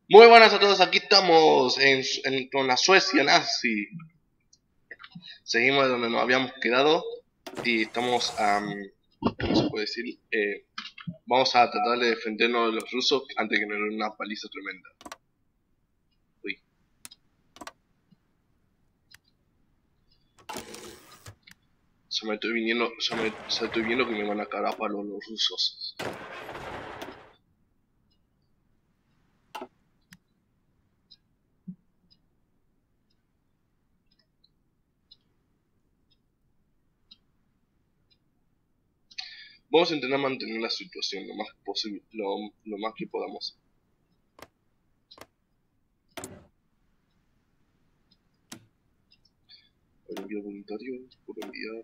Muy buenas a todos, aquí estamos con la Suecia nazi. Seguimos de donde nos habíamos quedado y estamos, ¿cómo se puede decir? Vamos a tratar de defendernos de los rusos antes que nos den una paliza tremenda. Uy. Estoy viendo que me van a cagar a palo los rusos. Vamos a intentar mantener la situación lo más posible, lo más que podamos. El envío voluntario, por enviar.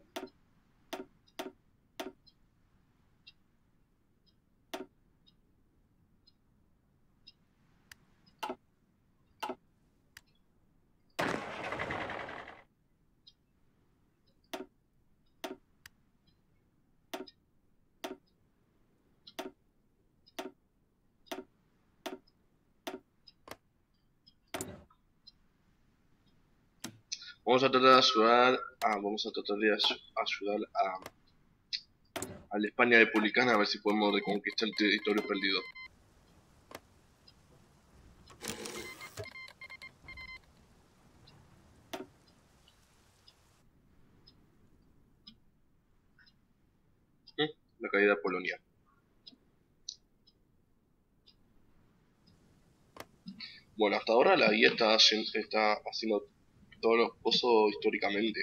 Vamos a tratar de ayudar a la España republicana a ver si podemos reconquistar el territorio perdido. La caída de Polonia. Bueno, hasta ahora la guía está haciendo todos los pozos históricamente.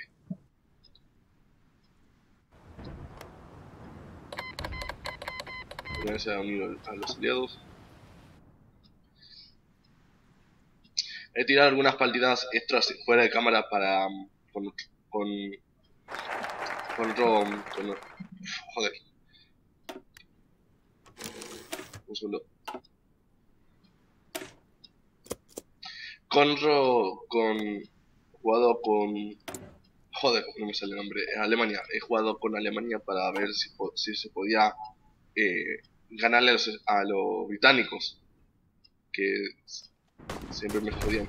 Una vez se ha unido a los aliados. He tirado algunas partidas extras fuera de cámara para con otro joder. Un segundo. Jugado con joder, no me sale el nombre. Alemania. He jugado con Alemania para ver si se podía ganarle a los británicos, que siempre me jodían.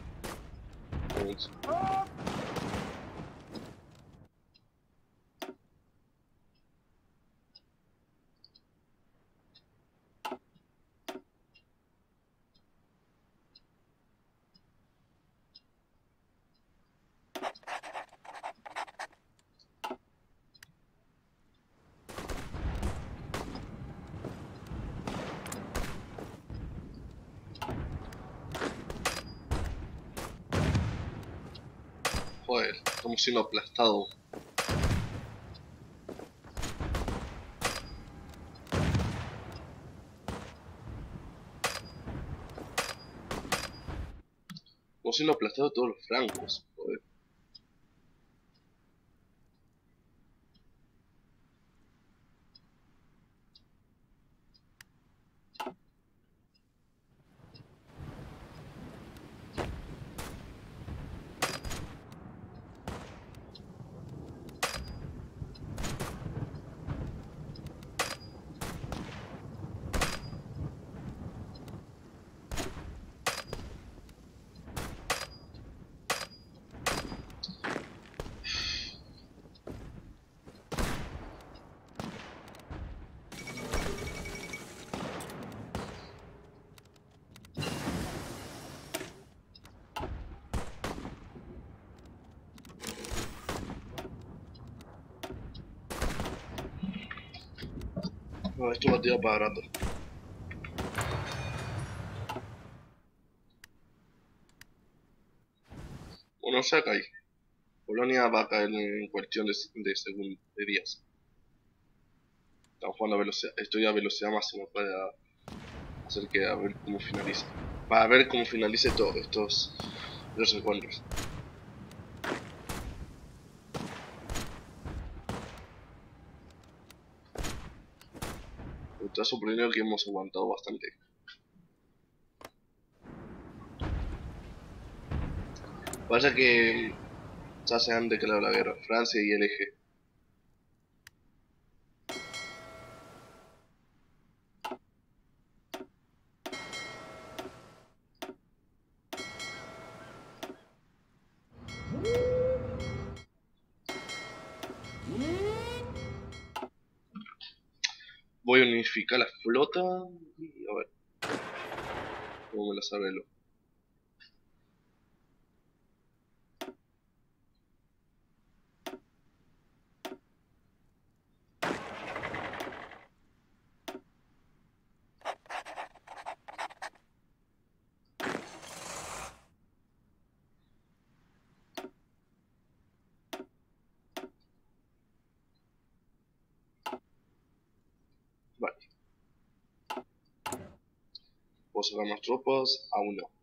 Joder, estamos siendo aplastados. Estamos siendo aplastados todos los francos. Joder. No, esto va a tirar para rato. Bueno, se cae. Polonia va a caer en cuestión de días. Estamos jugando a velocidad, estoy a velocidad máxima para hacer que a ver cómo finaliza. Para ver cómo finalice todos los encuentros. Me está sorprendiendo que hemos aguantado bastante. Pasa que ya se han declarado la guerra, Francia y el eje. Voy a unificar la flota. Y a ver. ¿Cómo me las arreglo? Vale. ¿Puedo sacar más tropas? Aún no.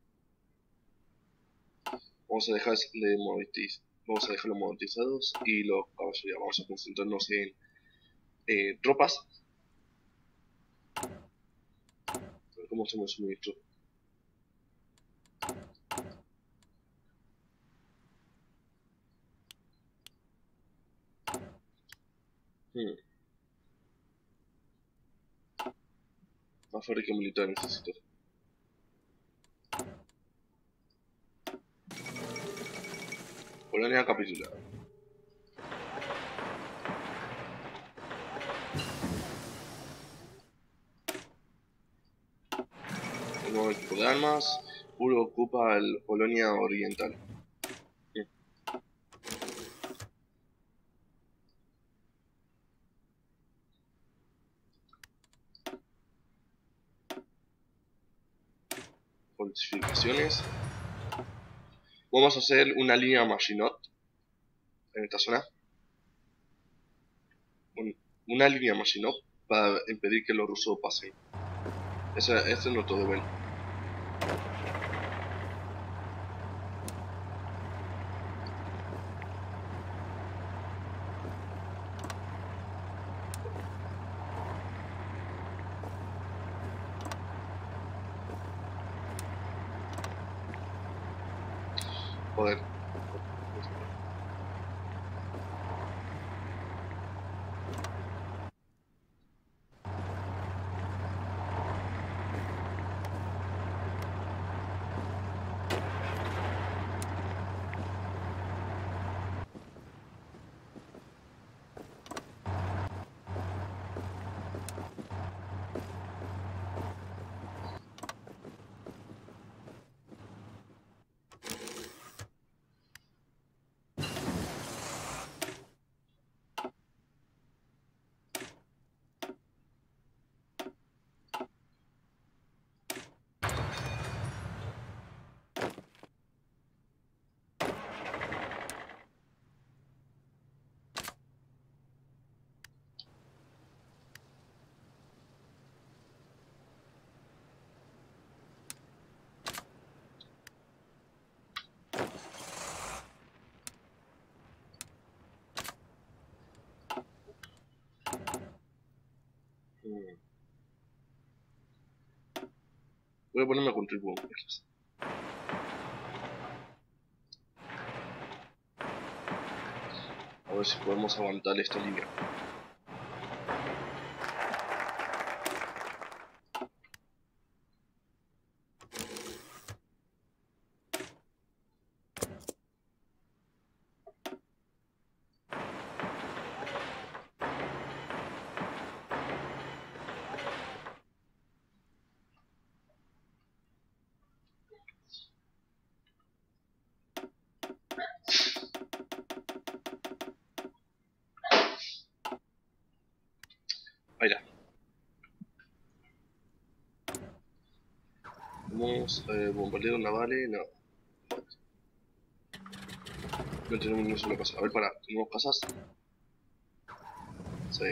Vamos a dejar de vamos a dejarlos modernizados y los caballería. Vamos a concentrarnos en tropas. A ver cómo hacemos suministro. Más fábrica militar necesito. Polonia capitulada. El nuevo equipo de armas. Puro ocupa el Polonia Oriental. Fortificaciones. Vamos a hacer una línea Maginot en esta zona. Una línea Maginot para impedir que los rusos pasen. Ese es nuestro deber. Joder. Voy a ponerme a contribuir. A ver si podemos aguantar esta línea. Ahí está. Vamos, bombardeo navales, no. No tenemos ni una sola casa. A ver, para, ¿tenemos casas? Sí.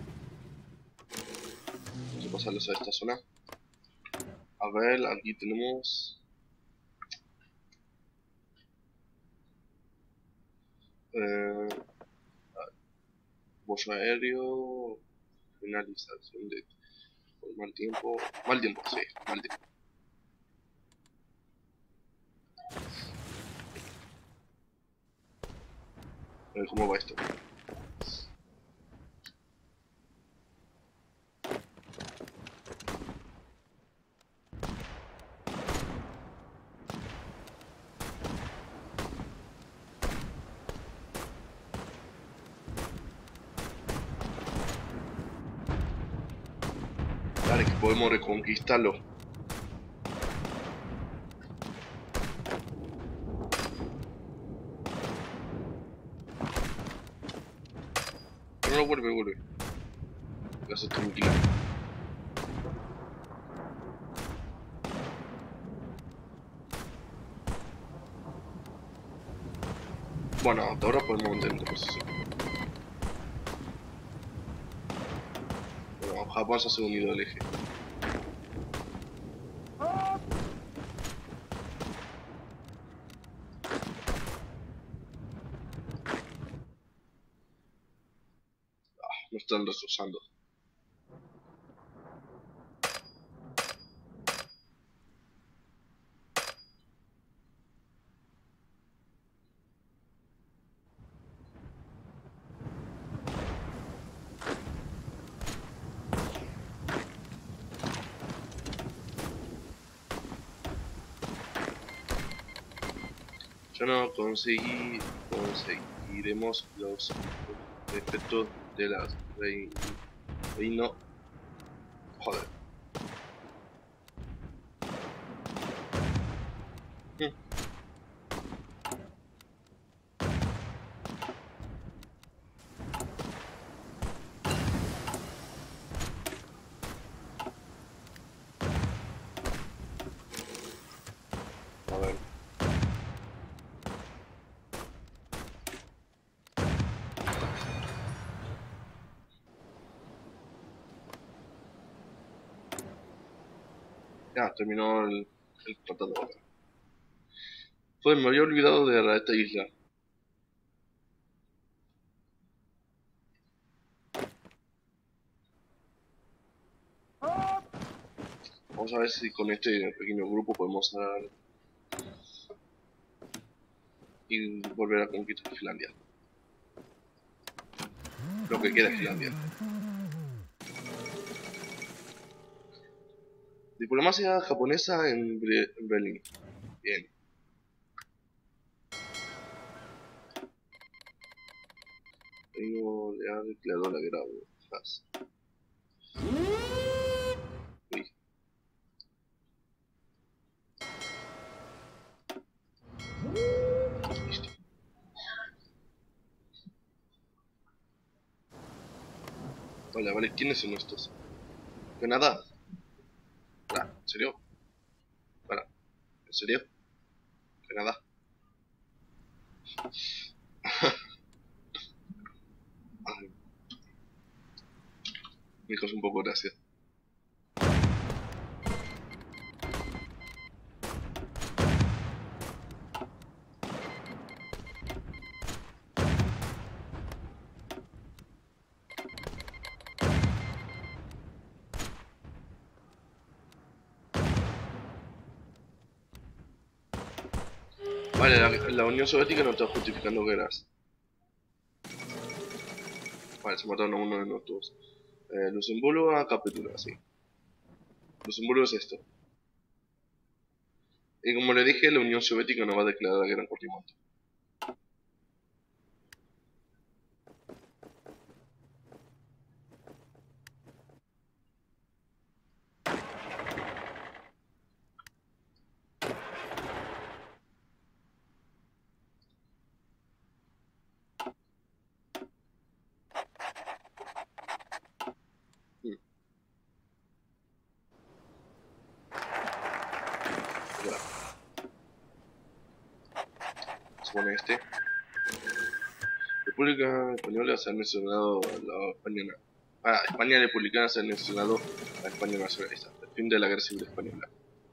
Vamos a pasarlos a esta zona. A ver, aquí tenemos... apoyo aéreo... Finalización de... Por mal tiempo... Mal tiempo, sí, mal tiempo. A ver cómo va esto. podemos reconquistarlo. No, vuelve. Ya se tranquila. Bueno, hasta ahora podemos mantener la posición. Bueno, Japón se ha unido al eje. No están destrozando. Ya no conseguiremos los efectos de las reino. Joder. A ver. Ya, terminó el tratado. Me había olvidado de esta isla. Vamos a ver si con este pequeño grupo podemos dar y volver a conquistar Finlandia. Lo que queda es Finlandia. Diplomacia japonesa en Berlín. Bien. Reino Leal declaró la guerra a Haas. Uy. Listo. Vale. ¿Quiénes son estos? Canadá. ¿En serio? ¿En serio? Canadá. Ay, me causó un poco de gracia. Vale, la Unión Soviética no está justificando guerras. Vale, se mataron a uno de nosotros. Luxemburgo a capitular, sí. Luxemburgo es esto. Y como le dije, la Unión Soviética no va a declarar la guerra en cualquier momento. Ya, se pone este. República Española se ha mencionado a la España. España Republicana se ha mencionado a España nacionalista. El fin de la Guerra Civil Española.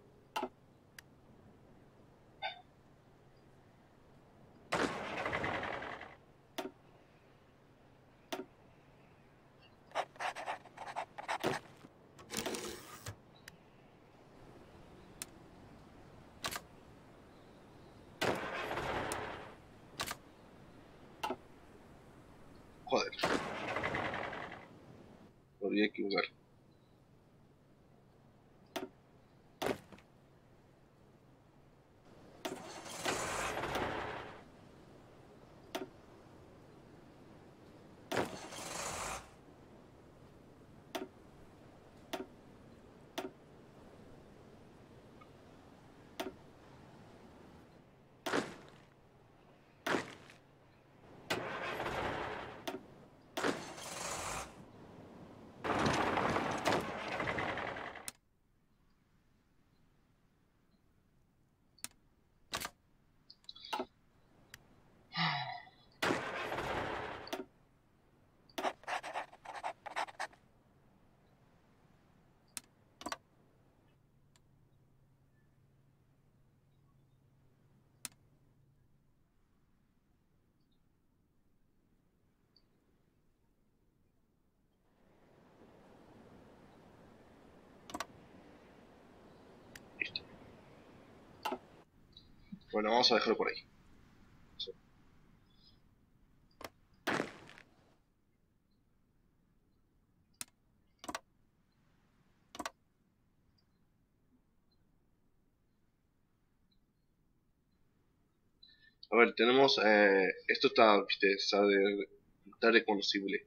Joder. Me olvidé equivocar. Bueno, vamos a dejarlo por ahí. Sí. A ver, tenemos... esto está, viste, está reconocible.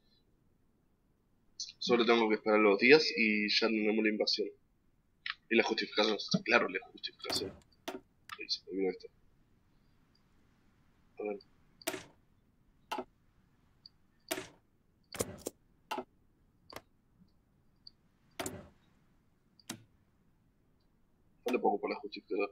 Solo tengo que esperar los días y ya tenemos la invasión. Y la justificación, claro, la justificación. Ahí se me olvidó esto. A ver. Falta poco para la justificación.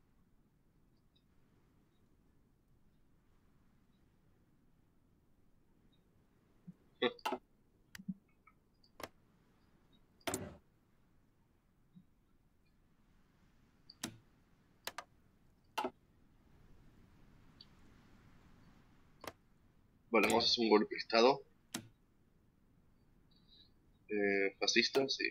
Vale, vamos a hacer un golpe de estado. Fascista, sí.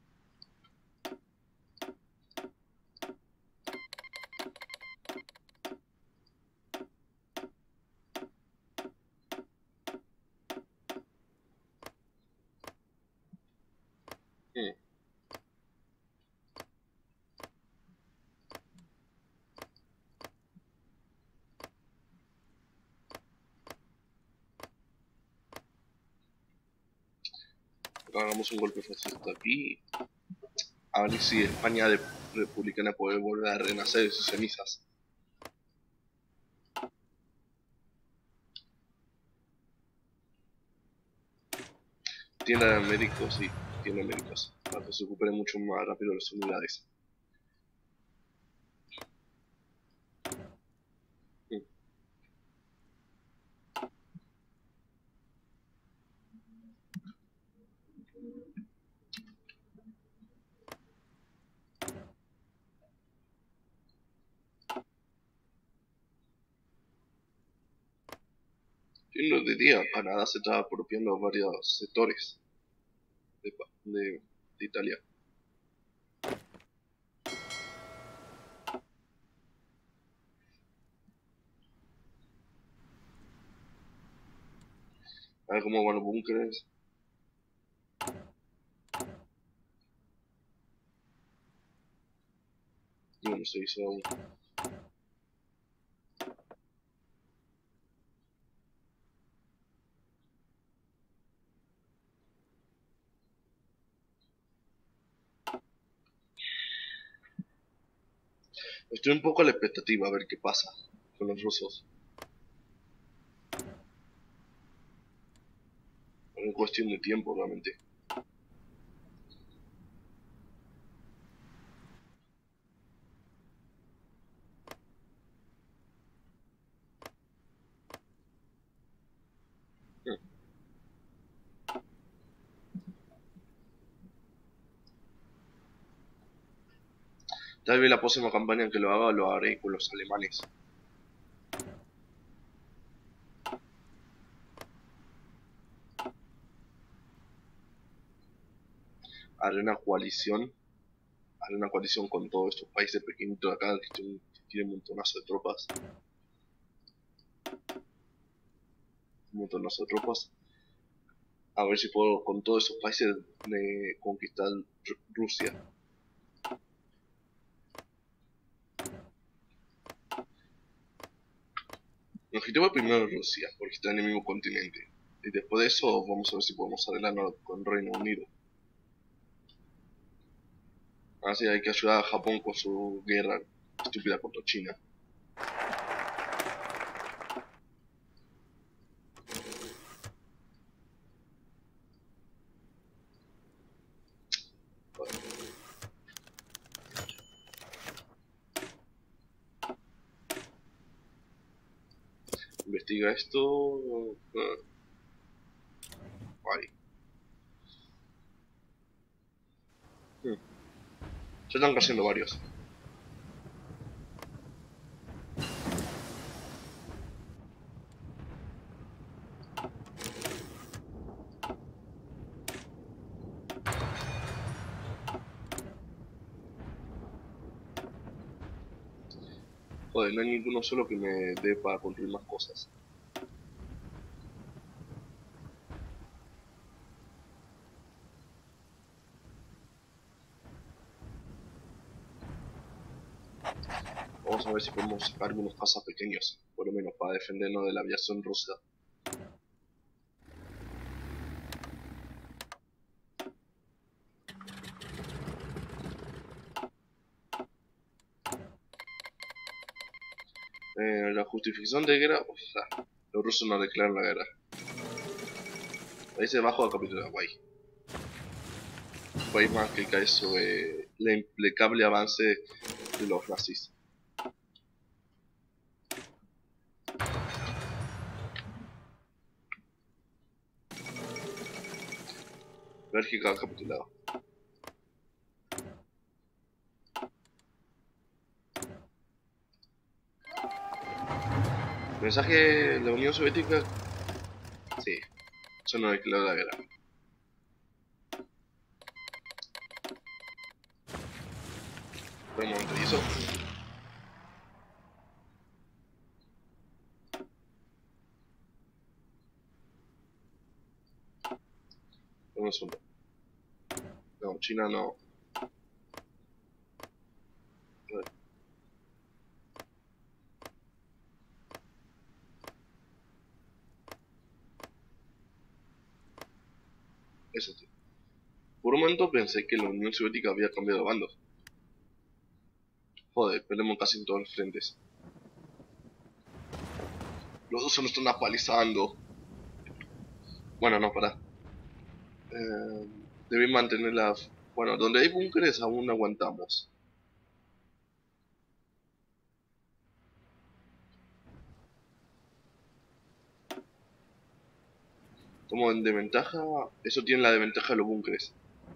Mm. Hagamos un golpe fascista aquí. A ver si España republicana puede volver a renacer de sus cenizas. Tiene médicos, sí, tiene médicos. Para que se recuperen mucho más rápido las unidades. Mm. Siendo de día, Canadá se está apropiando varios sectores de, de Italia. A ver cómo van los búnkeres. No, no se hizo aún. Estoy un poco a la expectativa a ver qué pasa con los rusos. En cuestión de tiempo, realmente. Mm. Tal vez la próxima campaña que lo haré con los alemanes. Haré una coalición. Haré una coalición con todos estos países pequeñitos de acá que tienen un montonazo de tropas. Un montonazo de tropas. A ver si puedo con todos esos países conquistar Rusia. El objetivo es primero Rusia, porque está en el mismo continente. Y después de eso vamos a ver si podemos arreglarnos con Reino Unido. Así hay que ayudar a Japón con su guerra estúpida contra China. Investiga esto. Ahí. Ya están cayendo varios. Joder, no hay ninguno solo que me dé para construir más cosas. Vamos a ver si podemos sacar algunos cazas pequeños, por lo menos para defendernos de la aviación rusa. La justificación de guerra, o sea, los rusos no declaran la guerra. Países bajos del capítulo de Hawái. Un país más que cae sobre el implacable avance de los nazis. Bélgica capitulado. Mensaje de la Unión Soviética. Sí, eso no declaró la guerra. Por el momento, ¿y eso? Un asunto. No, China no. A ver. Eso sí. Por un momento pensé que la Unión Soviética había cambiado de bando. Joder, peleamos casi en todos los frentes. Los dos se nos están apalizando. Bueno, no, pará. Debí mantenerla. Bueno, donde hay búnkeres aún aguantamos. Como en desventaja. Eso tiene la desventaja de los búnkeres.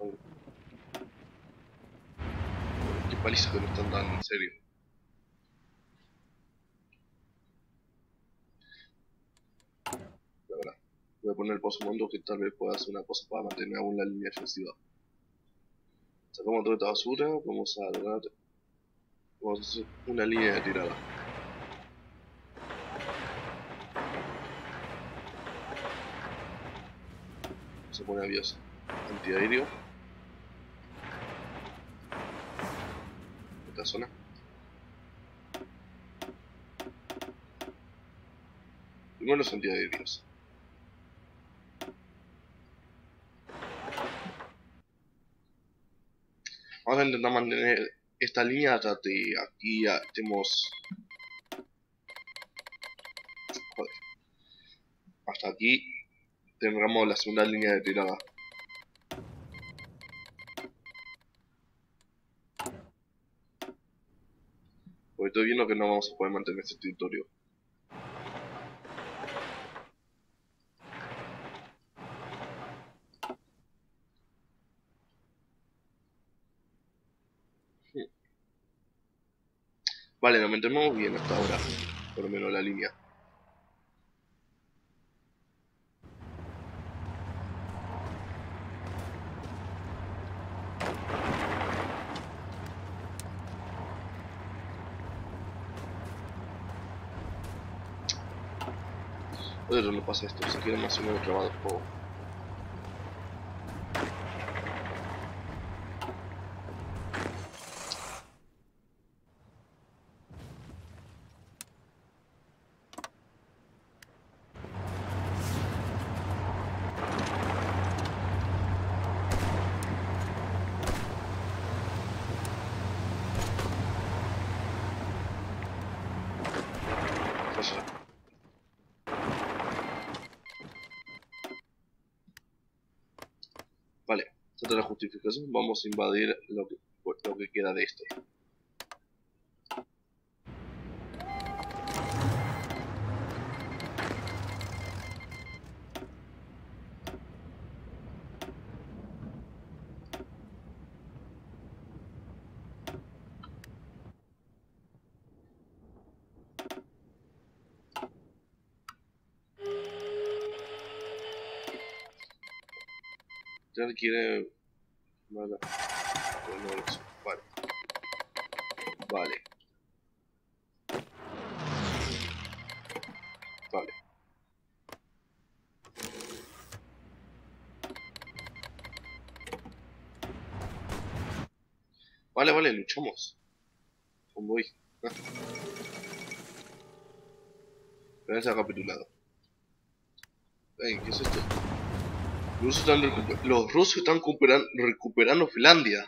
Qué paliza que nos están dando, en serio. La verdad. Voy a poner el pozo mundo que tal vez pueda hacer una cosa para mantener aún la línea defensiva. Sacamos toda esta basura. Vamos a lograr. Vamos a hacer una línea de tirada. Se pone avios antiaéreo. Esta zona. Primero los antiaéreos. Vamos a intentar mantener esta línea hasta que aquí ya tenemos. Joder. Hasta aquí tengamos la segunda línea de tirada. Porque estoy viendo que no vamos a poder mantener este territorio. Vale, nos mantenemos bien hasta ahora. Por lo menos la línea. Pero no pasa esto, si quieren más o menos trabado el juego. Vale, esta es la justificación. Vamos a invadir lo que queda de este. Ya quiere. Vale. Vale. Vale. Vale, vale, luchamos. Convoy. Pero se ha capitulado. Ey, ¿qué es esto? Los rusos están recuperando Finlandia.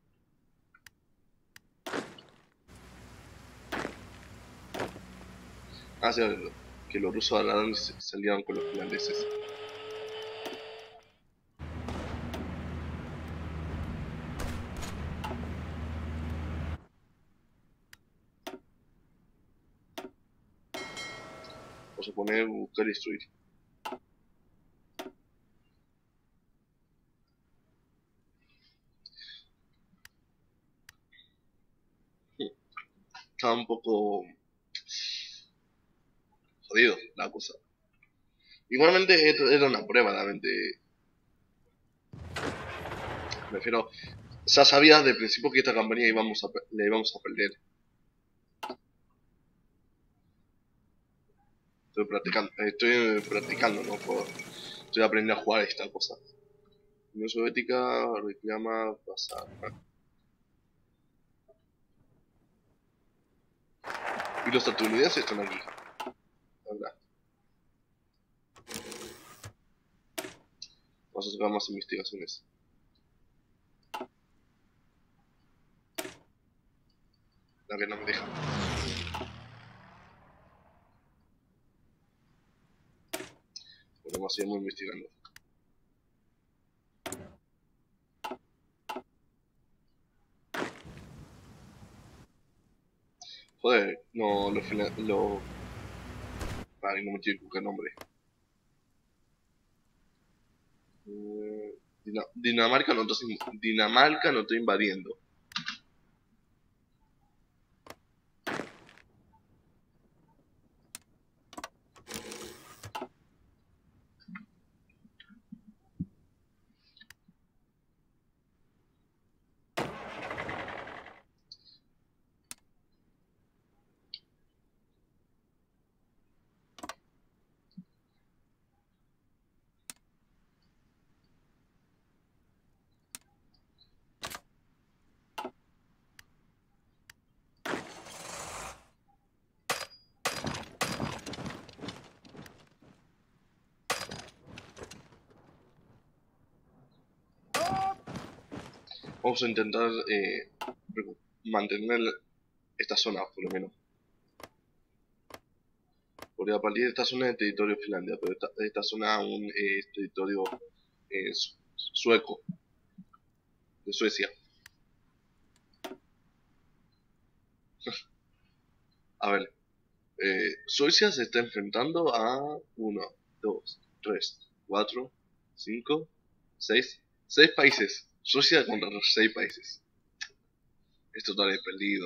Ah, sí, que los rusos hablaron y salieron con los finlandeses. Vamos a poner buscar y destruir. Está un poco jodido la cosa. Igualmente esto era una prueba, realmente. Me refiero, ya sabías de principio que esta campaña la íbamos a perder. Estoy practicando, ¿no? Estoy aprendiendo a jugar esta cosa. Unión Soviética reclama pasar. Y los estadounidenses están aquí. ¿Verdad? Vamos a sacar más investigaciones. La que no me deja. Podemos seguir investigando. Joder, no, Ay, no me quiero buscar nombre. Dinamarca no está invadiendo. Vamos a intentar mantener esta zona, por lo menos. Porque a partir de esta zona es territorio de Finlandia, pero esta zona aún es territorio sueco, de Suecia. A ver, Suecia se está enfrentando a 1, 2, 3, 4, 5, 6 países. Suecia contra los 6 países. Es total perdido.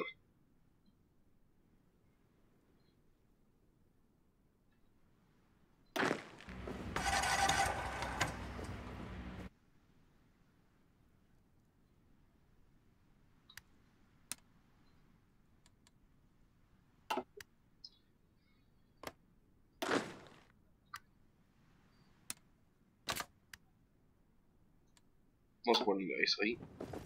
Vamos a poner eso ahí.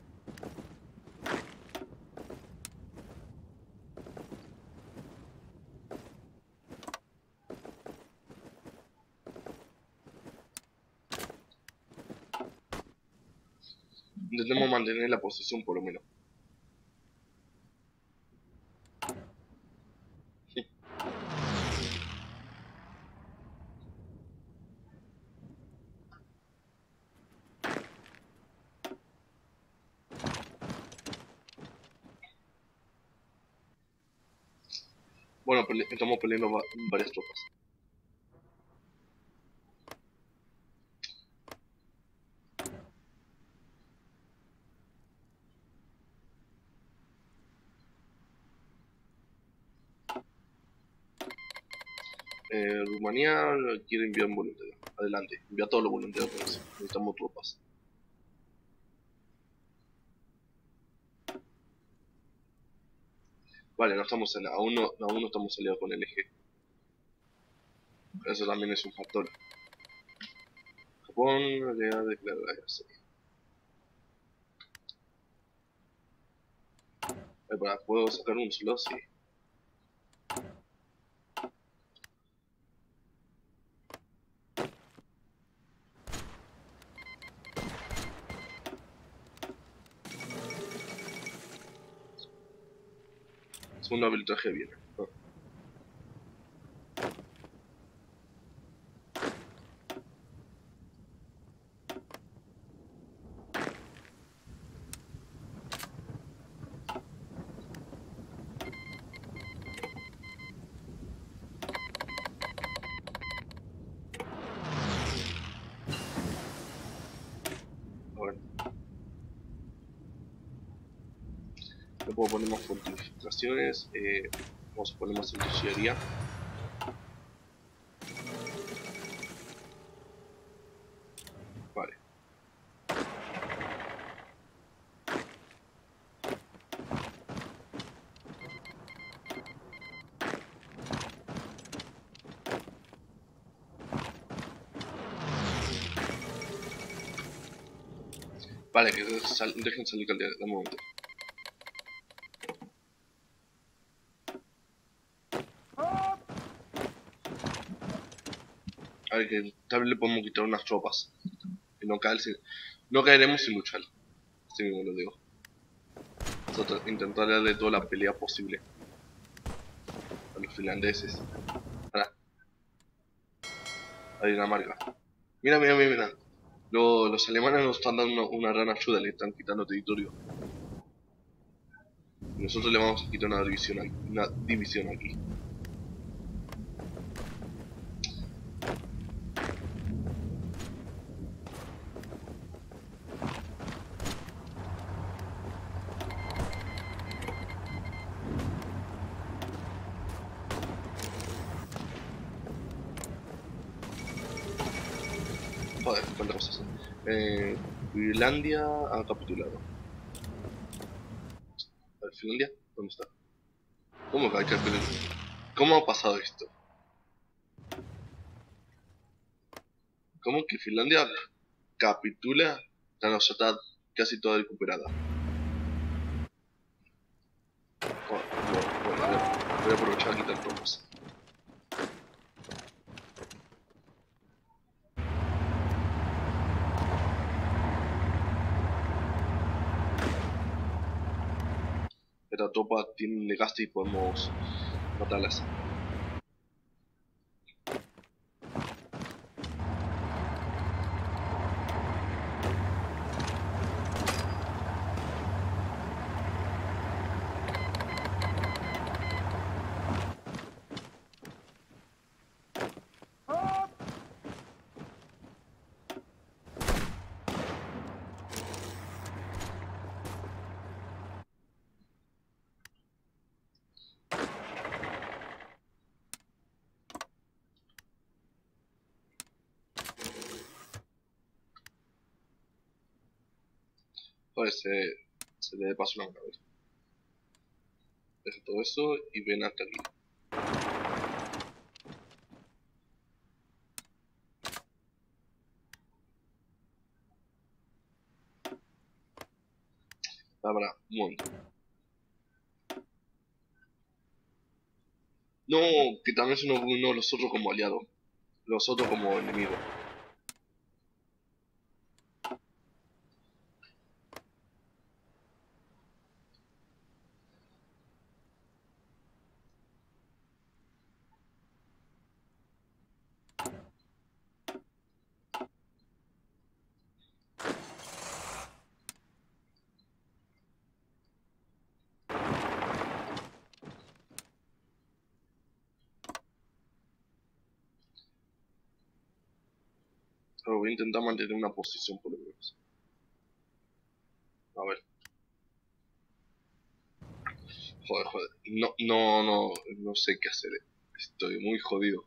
Intentemos mantener la posición por lo menos. Bueno, estamos peleando varias tropas. Rumanía quiere enviar un voluntario. Adelante, envía a todos los voluntarios por eso. Necesitamos tropas. Vale, aún no estamos aliados con el eje. Eso también es un factor. Japón le ha declarado la guerra. ¿Puedo sacar un solo? Sí. Segundo habilitaje viene. Ah. A ver. Le puedo poner más fortificaciones. Vamos a poner más artillería. Vale. Vale, que dejen salir calidad de momento. A ver, que tal vez le podemos quitar unas tropas. Y no caeremos sin luchar. Así mismo lo digo. Vamos a intentar darle toda la pelea posible a los finlandeses. A Dinamarca. Mira, mira, mira, mira. Los alemanes nos están dando una gran ayuda, le están quitando territorio. Y nosotros le vamos a quitar una división aquí. Joder, cuántas cosas. Finlandia ha capitulado. A ver, ¿Finlandia? ¿Dónde está? ¿Cómo que hay capitulado? ¿Cómo ha pasado esto? ¿Cómo que Finlandia capitula? Ya está casi toda recuperada. Bueno, a ver, voy a aprovechar a quitar tropas. Esta tropa tiene un desgaste y podemos matarlas. Pues se le pasa una cabeza. Deja todo eso y ven hasta aquí. Habrá un momento. No, que también son uno los otros como aliados. Los otros como enemigos. Pero voy a intentar mantener una posición por lo menos. A ver. Joder. No sé qué hacer. Estoy muy jodido.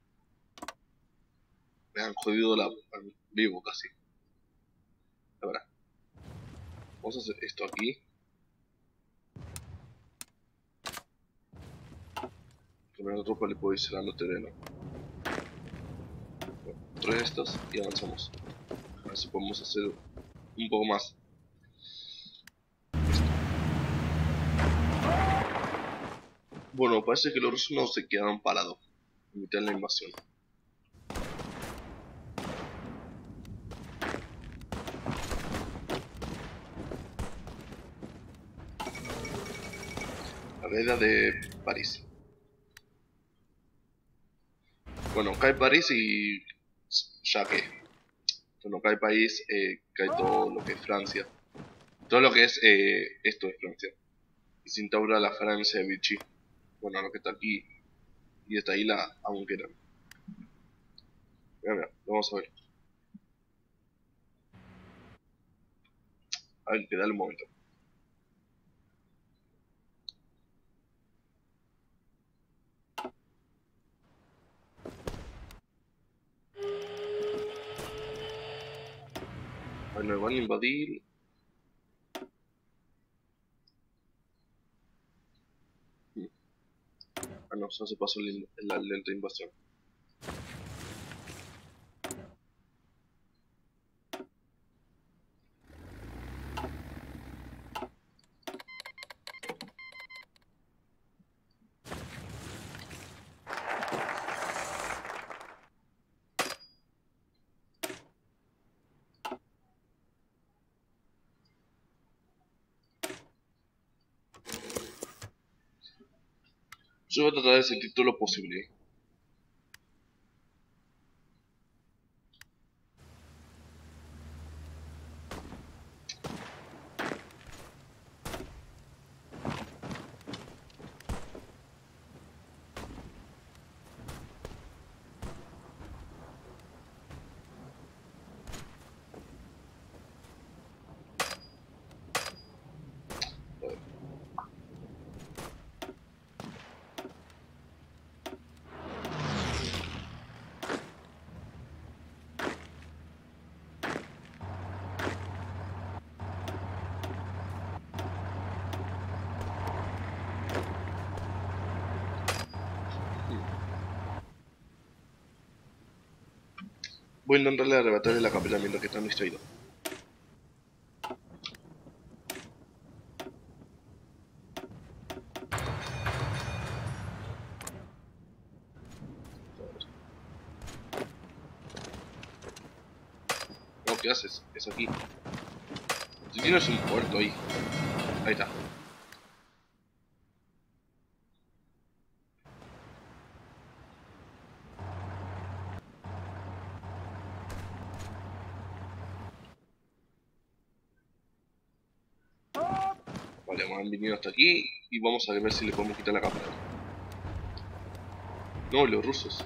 Me han jodido vivo casi. A ver. Vamos a hacer esto aquí. Primero tropa le puedo ir cerrando terreno. Bueno, 3 de estas y avanzamos. A ver si podemos hacer un poco más. Bueno, parece que los rusos no se quedaron parados en mitad de la invasión. La caída de París. Bueno, cae París y ya que cuando cae París, cae todo lo que es Francia. Todo lo que es esto es Francia. Y se instaura la Francia de Vichy. Bueno, lo que está aquí. Y está ahí la aún queda. Mira, vamos a ver. A ver, que dale un momento. A ver, nos van a invadir. Ah, no, ya se pasó la lenta invasión. Yo voy a tratar de sentir todo lo posible. Voy a intentarle arrebatarle la capital mientras que están distraídos. No, ¿qué haces? Es aquí. Si tienes un puerto ahí. Ahí está. Vale, han venido hasta aquí y vamos a ver si le podemos quitar la capital. No, los rusos.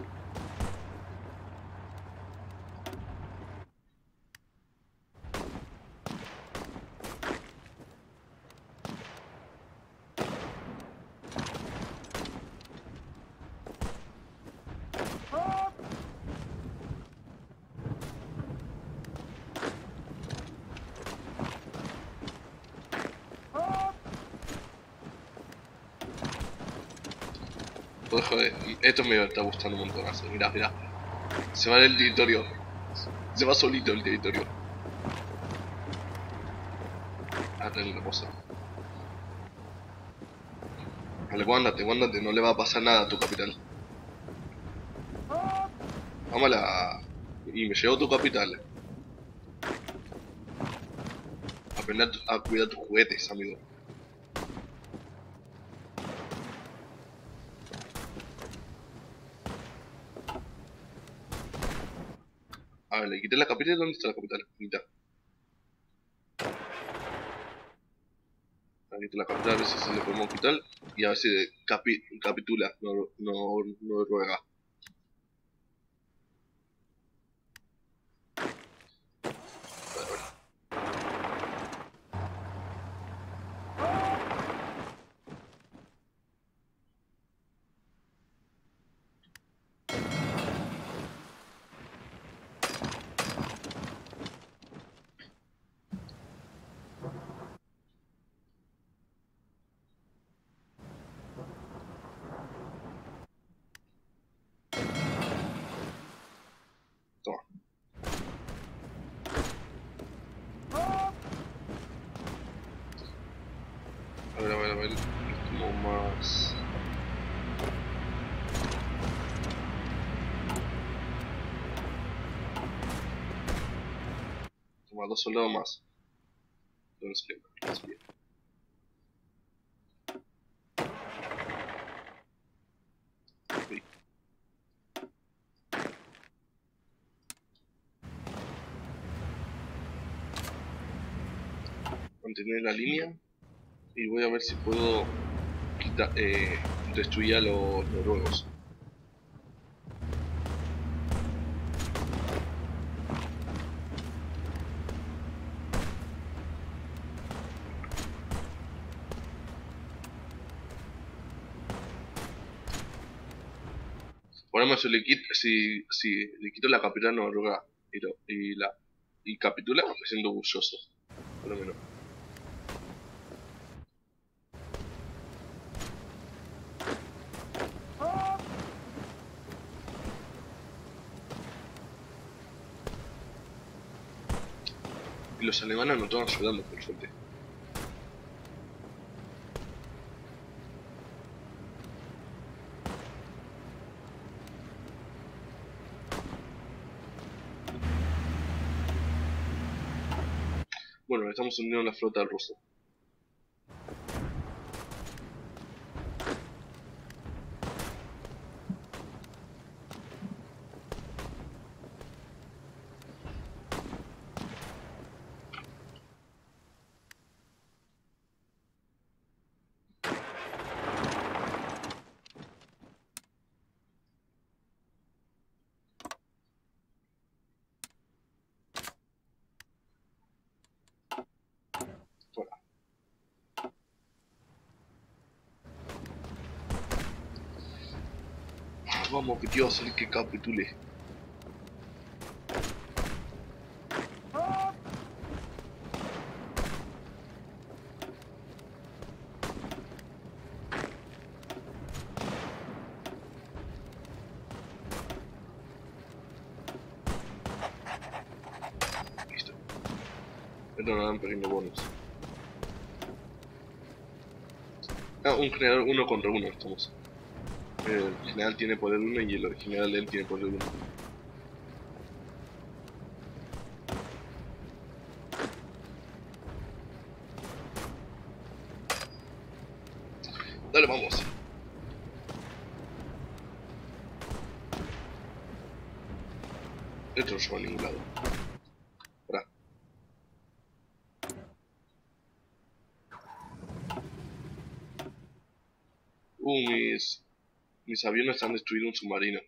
Pues joder, esto me está gustando un montonazo. Mirá, mirá. Se va del territorio. Se va solito el territorio. Ah, ten la cosa. Vale, guándate, guándate, no le va a pasar nada a tu capital. Vámonos. Y me llevo tu capital. Aprende a cuidar tus juguetes, amigo. A ver, le quité la capital. ¿Dónde está la capital? Quita. Le quité la capital, a ver si se le podemos quitar. Y a ver si capitula, no ruega. Toma. A ver, como más... Más 2 soldados más. Entonces, bien. Okay. Mantener la línea. Y voy a ver si puedo destruir a los noruegos. Ponemos si le quito la capital noruega y capitula, me siento orgulloso, por lo menos. Y los alemanes nos estaban ayudando, por suerte. Bueno, estamos hundiendo la flota rusa. Fuera. Vamos, que tío va a hacer que capitule. Listo. Esto nos da un pequeño bonus. Ah, un generador 1 contra 1 estamos. El general tiene poder 1 y el general de él tiene poder 1. Dale, vamos. Esto no lleva a ningún lado. Pará. Mis aviones han destruido un submarino.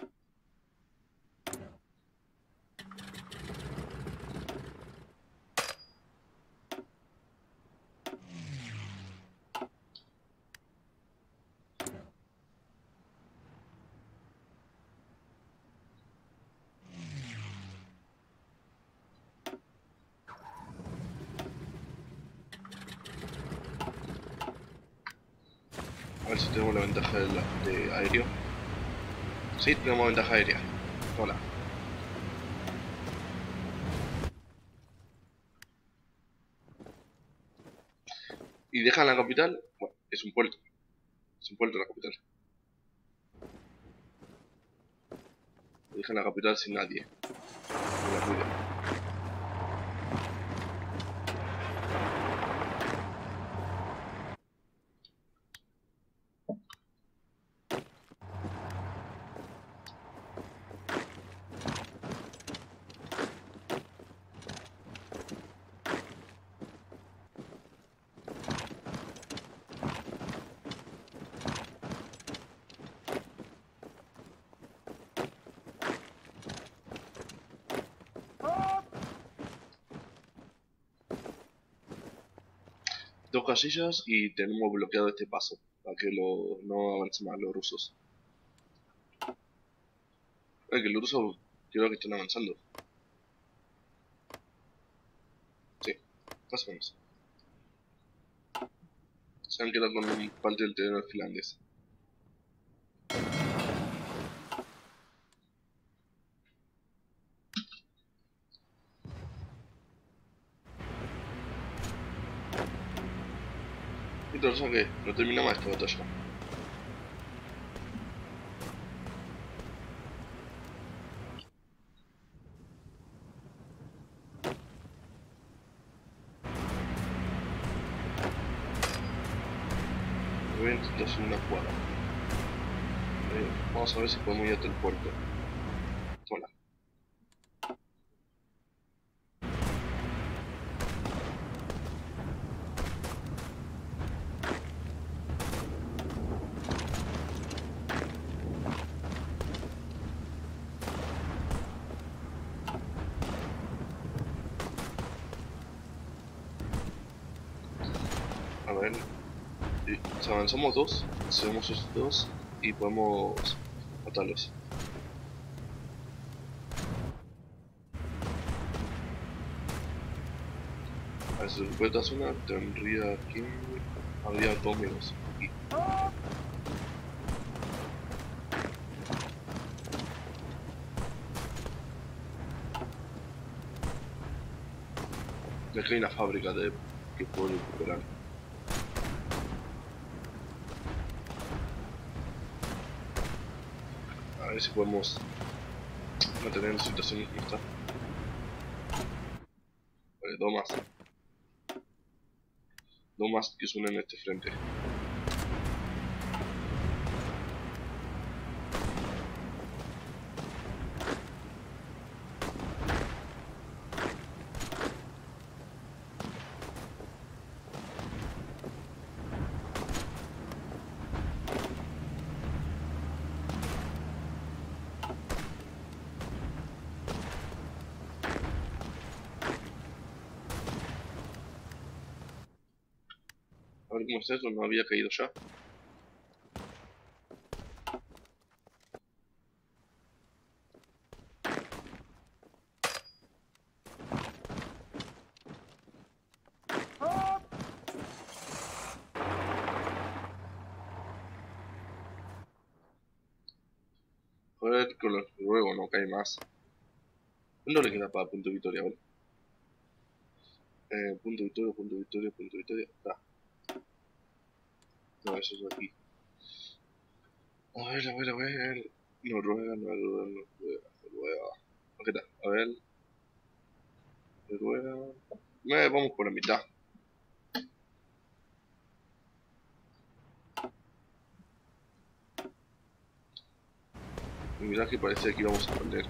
A ver si tenemos la ventaja de aéreo. Sí, tenemos ventaja aérea. Hola. ¿Y dejan la capital? Bueno, es un puerto. Es un puerto la capital. Dejan la capital sin nadie. No la cuidan. Dos casillas y tenemos bloqueado este paso para que no avancen más los rusos. Que los rusos creo que están avanzando. Sí, más o menos. Se han quedado con parte del terreno finlandés. Entonces, ¿qué? No termina más esta batalla. necesitas una cuadra. Vamos a ver si podemos ir hasta el puerto. Hola. A ver, si avanzamos dos, hacemos esos dos y podemos matarlos. A ver, si recupera esta zona, tendría aquí, habría dos menos aquí. Ya que hay una fábrica de que puedo recuperar. A ver si podemos mantener la situación como está. Vale, dos más. Dos más que suenen en este frente. A ver cómo está esto, no había caído ya. A ver, con los luego no cae más. ¿Cuánto le queda para punto de victoria? A ver. Punto de victoria, punto de victoria, punto de victoria. No, eso es aquí. A ver, a ver, a ver. Noruega, Noruega, Noruega, Noruega. ¿Qué tal? A ver. Noruega. Vamos por la mitad. Mira que parece que íbamos a perder.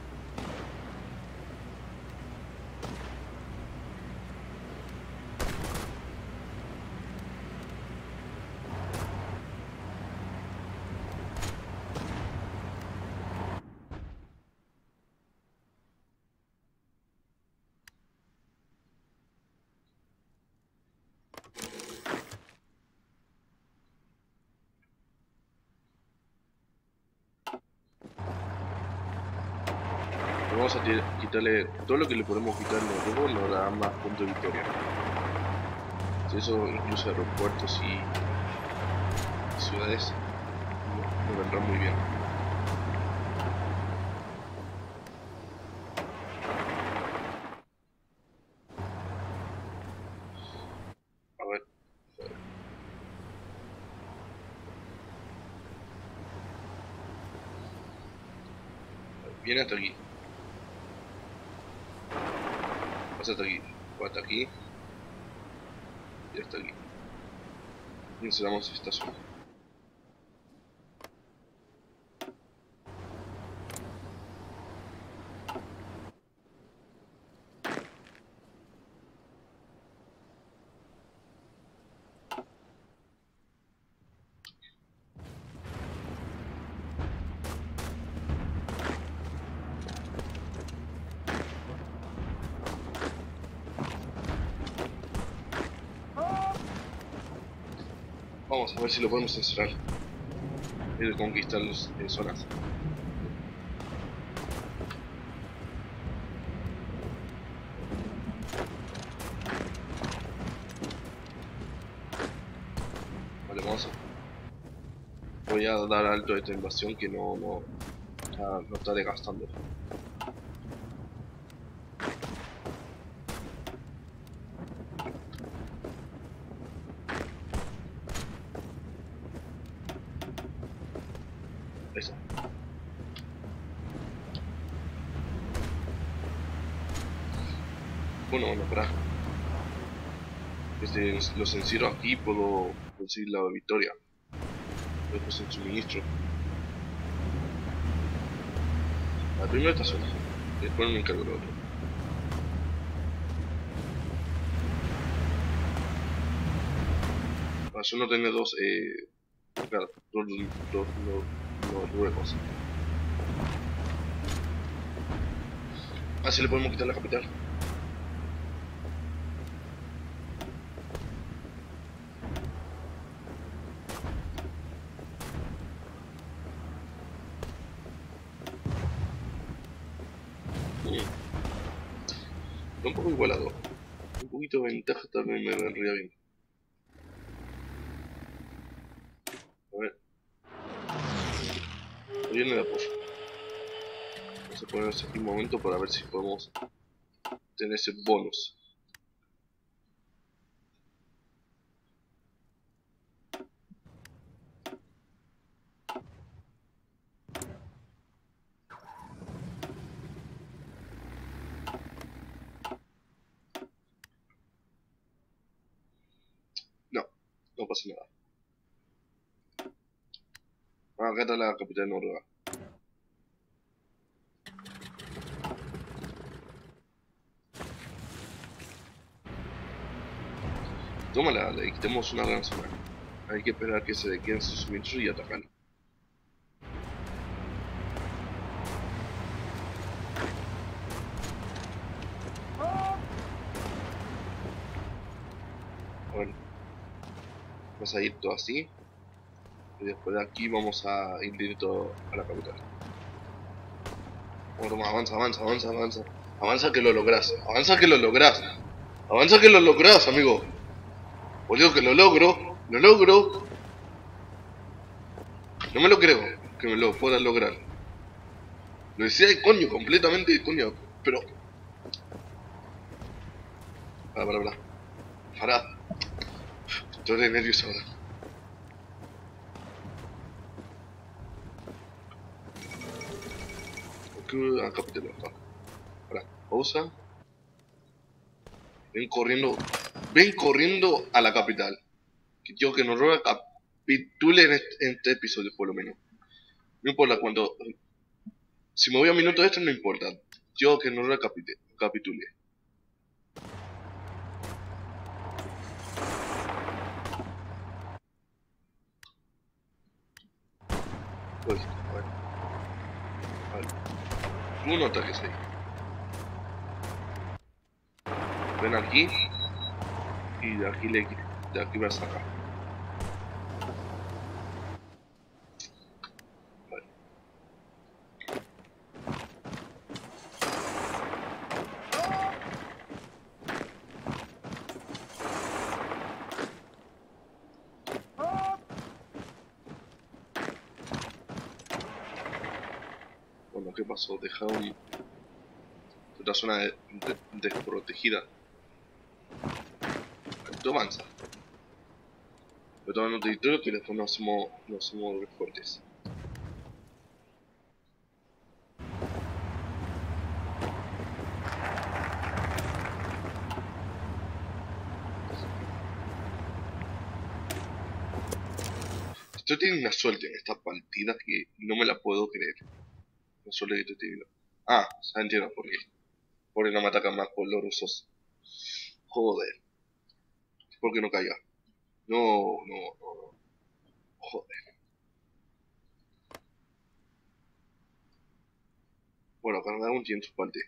Vamos a quitarle todo lo que le podemos quitar luego, nos da más puntos de victoria. Si eso incluso aeropuertos y ciudades nos vendrá muy bien. A ver. Viene hasta aquí. Pasa hasta aquí. O hasta aquí. Y hasta aquí. Y instalamos esta zona. Vamos a ver si lo podemos encerrar y conquistar las zonas. Vale, voy a dar alto a esta invasión que no está desgastando. Esa. Bueno, espera. Desde los encierro aquí puedo conseguir la victoria. Después en suministro. La primera estación. Después me encargo de lo otro. Yo no tenía dos, claro, dos ruecos. Así le podemos quitar la capital. Está un poco igualado. Un poquito de ventaja también me vendría bien. A ver. Viene el apoyo. Vamos a ponernos aquí un momento para ver si podemos tener ese bonus. No, no pasa nada. Ah, acá está la capital de Noruega. Tómala, le quitemos una gran zona. Hay que esperar que se queden sus suministros y atacarlo. Bueno, vamos a ir todo así. Y después de aquí vamos a ir directo a la capital. Bueno, toma, avanza, avanza, avanza, avanza. Avanza que lo lográs. Avanza que lo lográs. Avanza que lo lográs, amigo. Os digo que lo logro. Lo logro. No me lo creo que me lo pueda lograr. Lo decía de coño, completamente de coño. Pero... Para. Pará. Estoy de nervios ahora. A capital acá. Pará. Pausa. Ven corriendo a la capital. Que quiero que Noruega capitule en este episodio, por lo menos. No importa cuánto... Si me voy a minutos extra, no importa. Quiero que Noruega capitule. Pues, vale. Un ataque ahí. Ven aquí. Y de aquí vas a sacar. Vale. Bueno, ¿qué pasó? Dejaron otra zona desprotegida. Esto avanza. Pero tomando territorio que después nos hacemos fuertes. Estoy teniendo una suerte en esta partida que no me la puedo creer. La suerte que estoy teniendo. Ah, ya entiendo por qué. Porque no me atacan más por los rusos. Joder. ¿Por qué no caiga? No. Joder. Bueno, Canadá aún tiene su parte.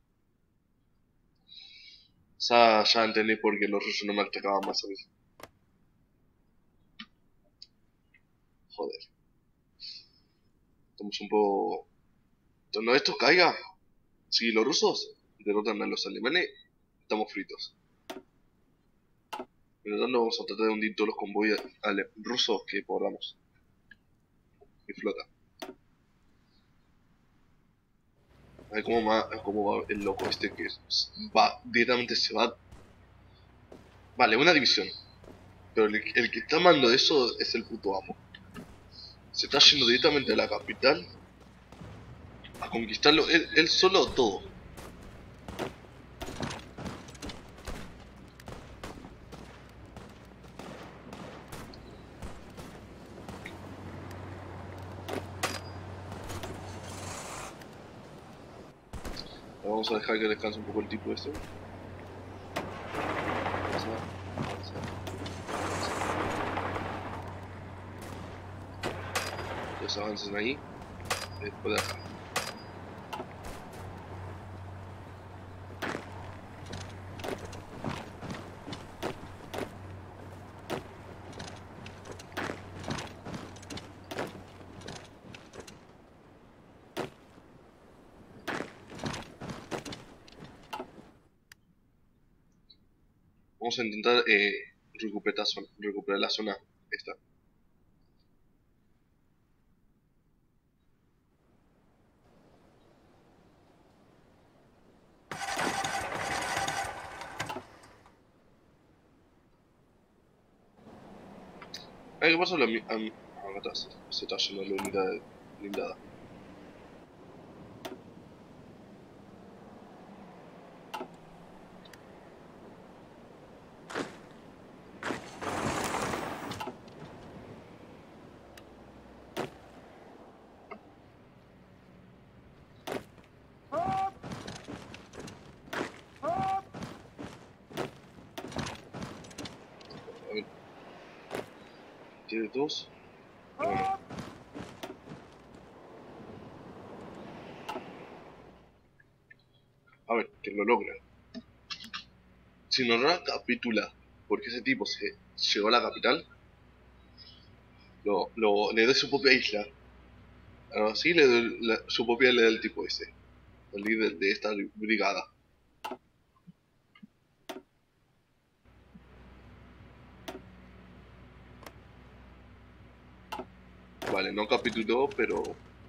Ya entendí por qué los rusos no me atacaban más a mí. Joder. Estamos un poco... Cuando esto caiga, si los rusos derrotan a los alemanes, estamos fritos. Pero tanto vamos a tratar de hundir todos los convoyes rusos que podamos. Mi flota. A ver cómo va el loco este que va, directamente se va. Vale, una división. Pero el que está armando eso es el puto amo. Se está yendo directamente a la capital a conquistarlo él solo todo. Vamos a dejar que descanse un poco el tipo este. Avanza, avanza, avanza. Los avancen ahí. Después de acá. Vamos a intentar recuperar la zona esta. ¿Qué pasa? Acá atrás se está yendo la unidad blindada. A ver, tiene dos. Bueno, a ver, que lo logra. Si Norra capitula porque ese tipo se llegó a la capital, le doy su propia isla. Así le doy su propia isla del tipo ese, el líder de esta brigada. Vale, no capituló, pero...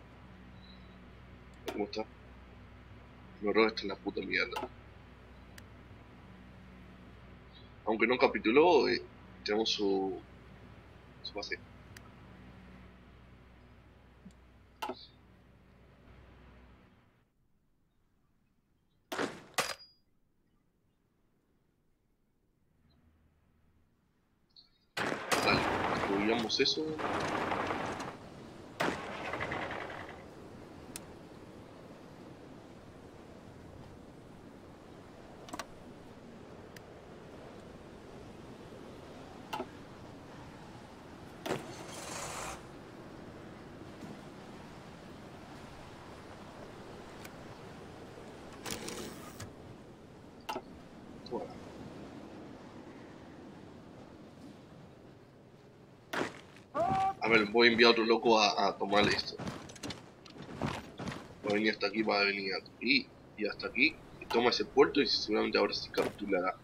¿Cómo está? Norra está en la puta mierda. Aunque no capituló, tenemos su base. Vale, destruyamos eso. Bueno. A ver, voy a enviar a otro loco a tomar esto. Va a venir hasta aquí, va a venir aquí y hasta aquí. Y toma ese puerto y seguramente ahora sí capturará.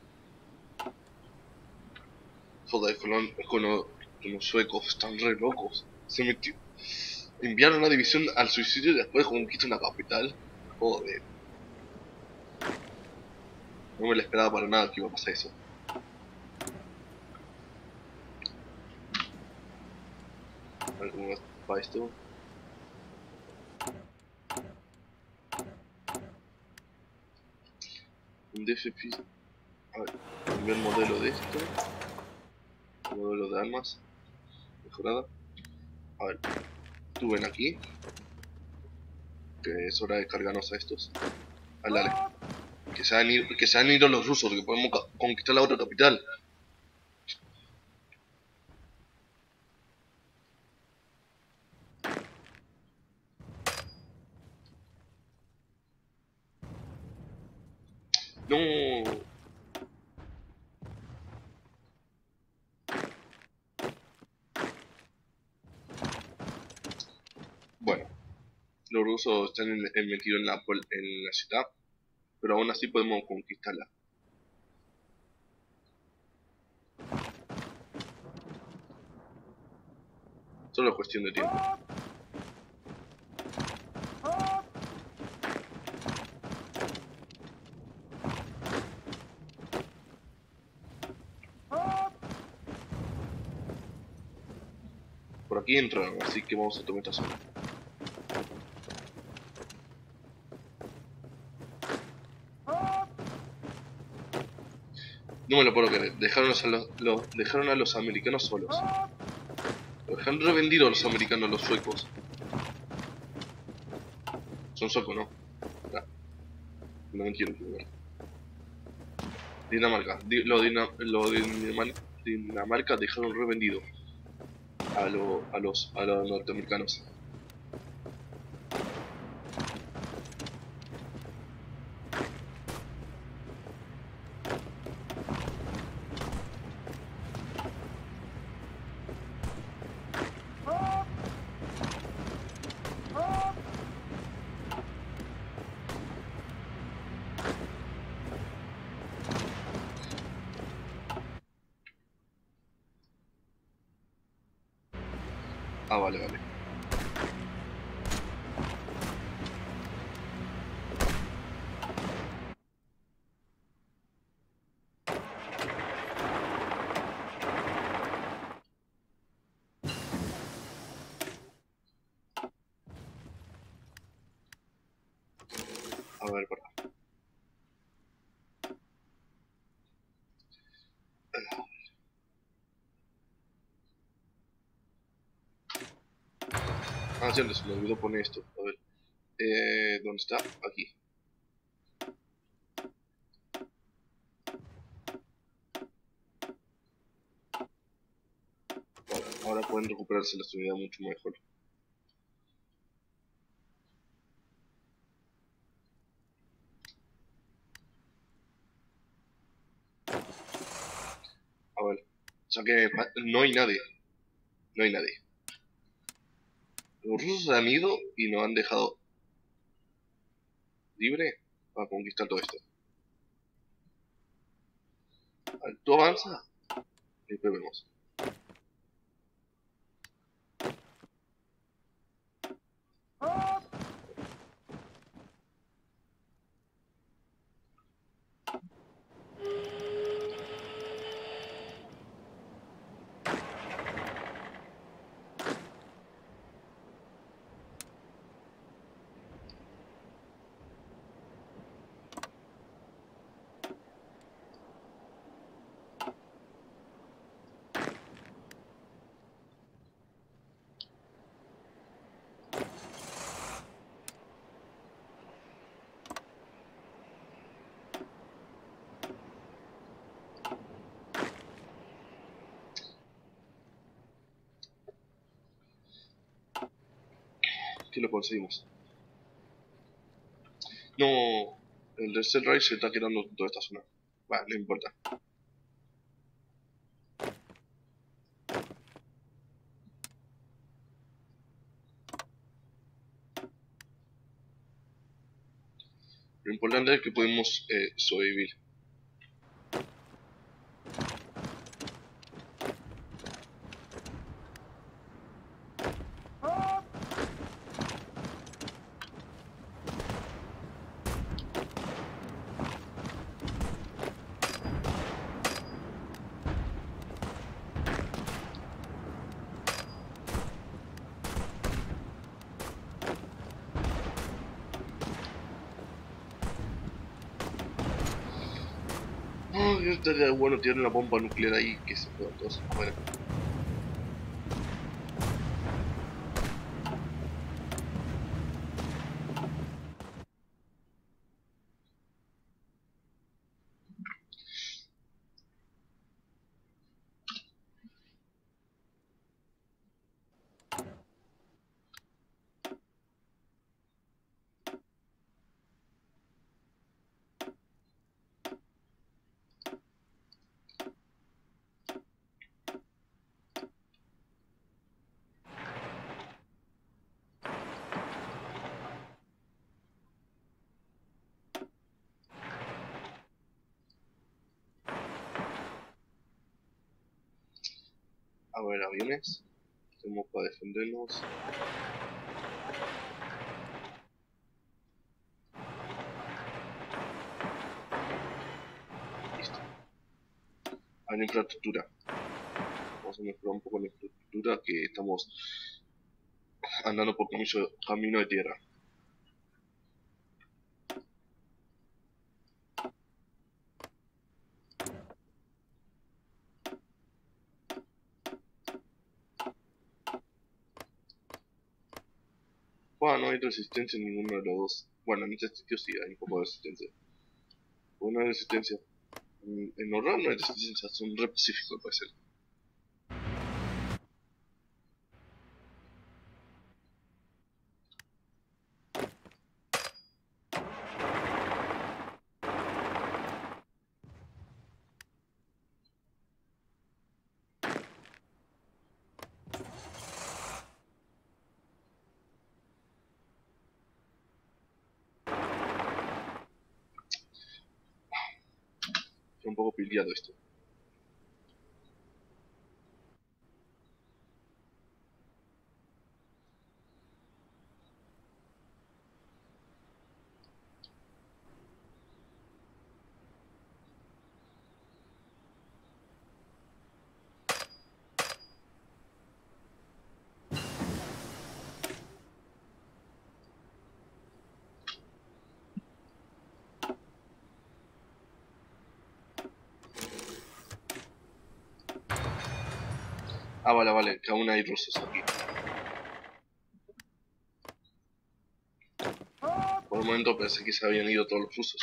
Joder, con los suecos, están re locos. Se metió. Enviaron una división al suicidio y después conquistan una capital. Joder. No me lo esperaba para nada que iba a pasar eso. A ver cómo va esto. Un DFP. A ver, primer modelo de esto. Modelo de armas. Mejorada. A ver, tú ven aquí. Que es hora de cargarnos a estos. Dale. Que se han ido los rusos, que podemos conquistar la otra capital. No. Bueno, los rusos están metidos en la ciudad, pero aún así podemos conquistarla. Solo es cuestión de tiempo. Por aquí entraron, así que vamos a tomar esta zona. No me lo puedo creer, dejaron a los americanos solos. Lo dejaron revendido a los americanos, los suecos. Son suecos, ¿no? Nah. No me quiero equivocar. Dinamarca. Dinamarca dejaron revendido a los norteamericanos. Ah, vale, vale. A ver, para. Ah, cierto, se me olvidó poner esto. A ver. ¿Dónde está? Aquí. Vale, ahora pueden recuperarse la unidad mucho mejor. A ver. O sea que no hay nadie. No hay nadie. Los rusos se han ido y nos han dejado libre para conquistar todo esto. A ver, tú avanza y después vemos. ¿Qué lo conseguimos? No, el Red Ray se está quedando en toda esta zona. Vale, no importa. Lo importante es que podemos sobrevivir. Oh, estaría bueno tirar una bomba nuclear ahí que se puedan todos afuera. A ver, aviones. Tenemos para defendernos. Listo. Hay una infraestructura. Vamos a mejorar un poco la infraestructura que estamos andando por camino de tierra. Bueno, no hay resistencia en ninguno de los dos. Bueno, en este sitio sí hay un poco de resistencia. Una resistencia. En horror no hay resistencia, son re pacíficos, puede ser. Es un poco piliado esto. Ah, vale, vale, que aún hay rusos aquí. Por un momento pensé que se habían ido todos los rusos.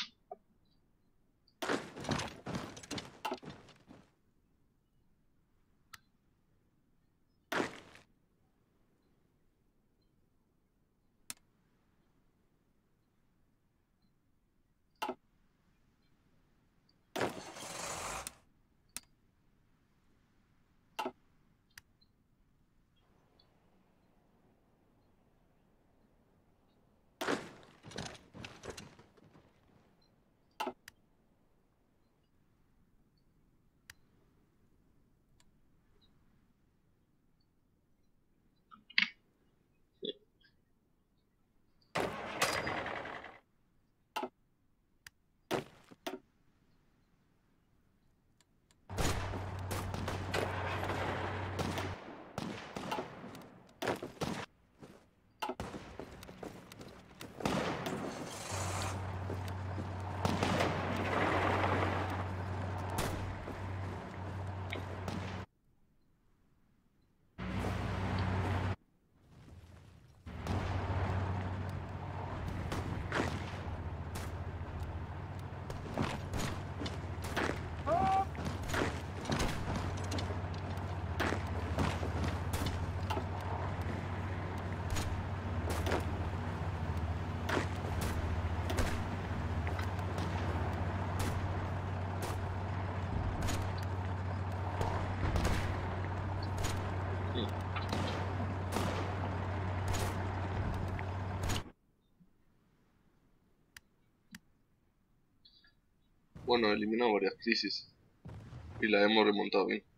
Bueno, eliminado varias crisis y la hemos remontado bien.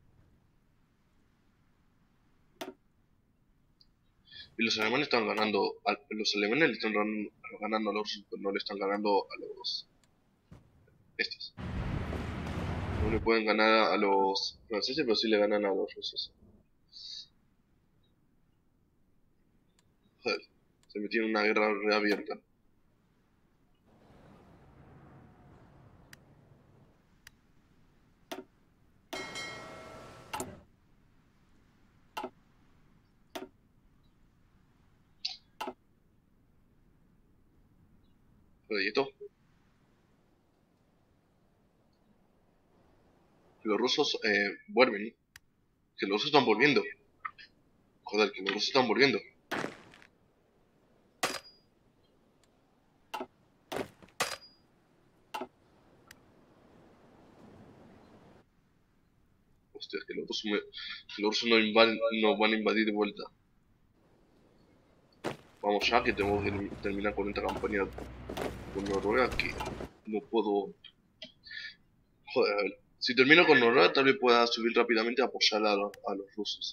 Y los alemanes están ganando, los alemanes le están ganando a los rusos, pero no le están ganando a los estos. No le pueden ganar a los franceses, pero sí le ganan a los rusos. Joder, se metieron en una guerra reabierta. Joder, y esto, que los rusos vuelven, que los rusos están volviendo. Joder, que los rusos están volviendo. Hostia, que los rusos, que los rusos no van a invadir de vuelta. Vamos ya, que tengo que terminar con esta campaña con Noruega, que no puedo... Joder, a ver. Si termino con Noruega, tal vez pueda subir rápidamente a apoyar a los rusos.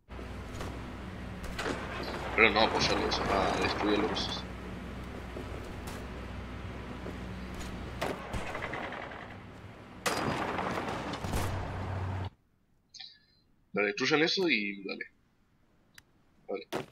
Pero no apoyarlos, a destruir a los rusos. Dale, destruyan eso y dale. Vale.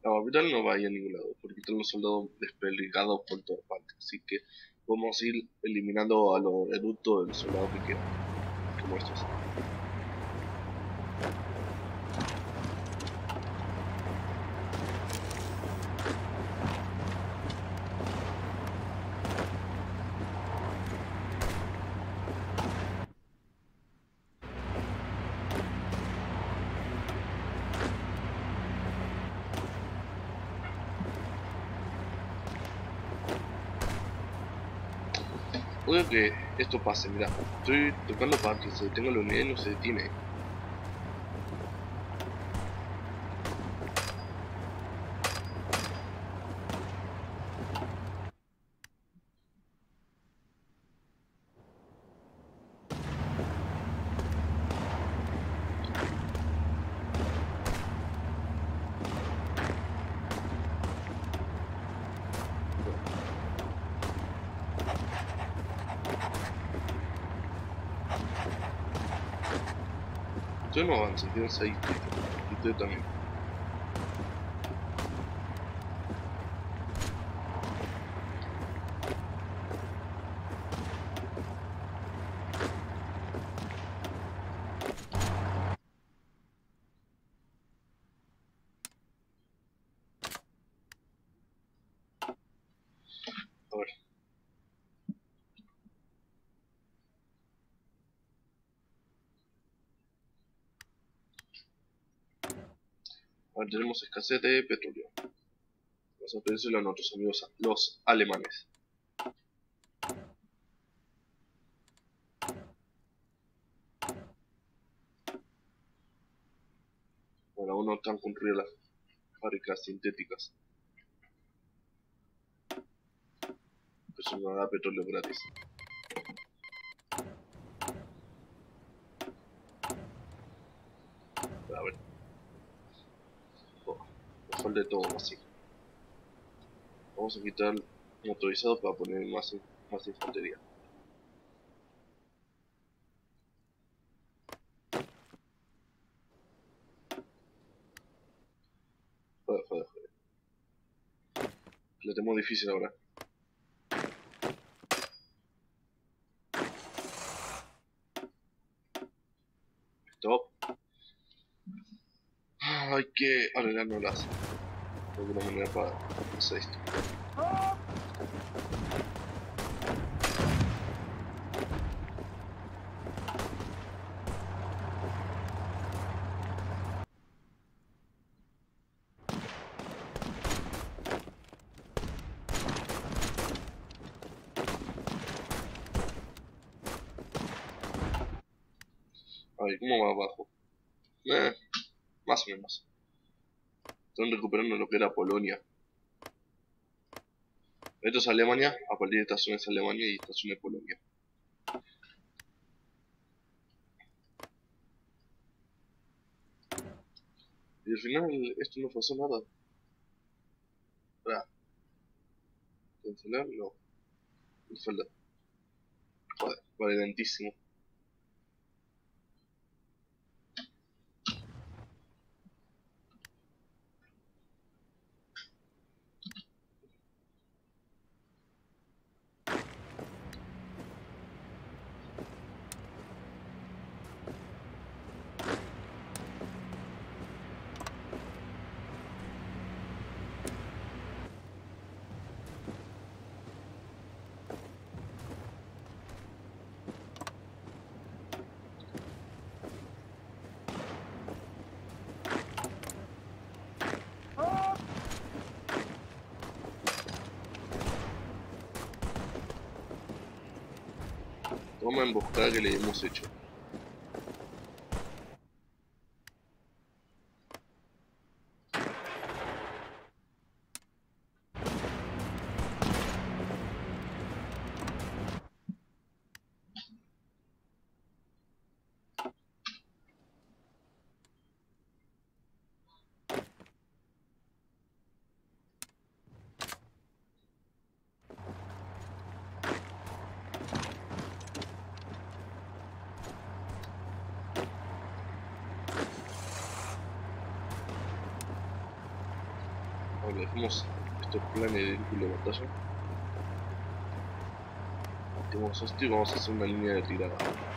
La capital no va a ir a ningún lado, porque están los soldados desplegados por todas partes. Así que vamos a ir eliminando a los reductos de los soldados que quedan, como estos. Odio que esto pase, mira, estoy tocando para que se detenga la unidad y no se detiene. Yo no avanzo, quédense ahí, y usted también. A ver. Ahora tenemos escasez de petróleo. Vamos a pedírselo a nuestros amigos los alemanes. Bueno, aún no están construidas las fábricas sintéticas. Eso no da petróleo gratis. A ver. Oh, nos falta de todo así. Vamos a quitar motorizado para poner más infantería. Joder. Le tenemos difícil ahora. Stop. Hay que arreglárnoslas de alguna manera para hacer esto. A ver, ¿cómo va abajo? Más o menos. Están recuperando lo que era Polonia. Esto es Alemania, a partir de esta zona es Alemania y esta zona es Polonia. Y al final esto no pasó nada. Para cancelar, no. Me falta. Joder, vale, lentísimo. Toma emboscada que le hemos hecho. Vale, dejemos estos planes de vínculo de batalla. Tenemos esto y vamos a hacer una línea de tirada.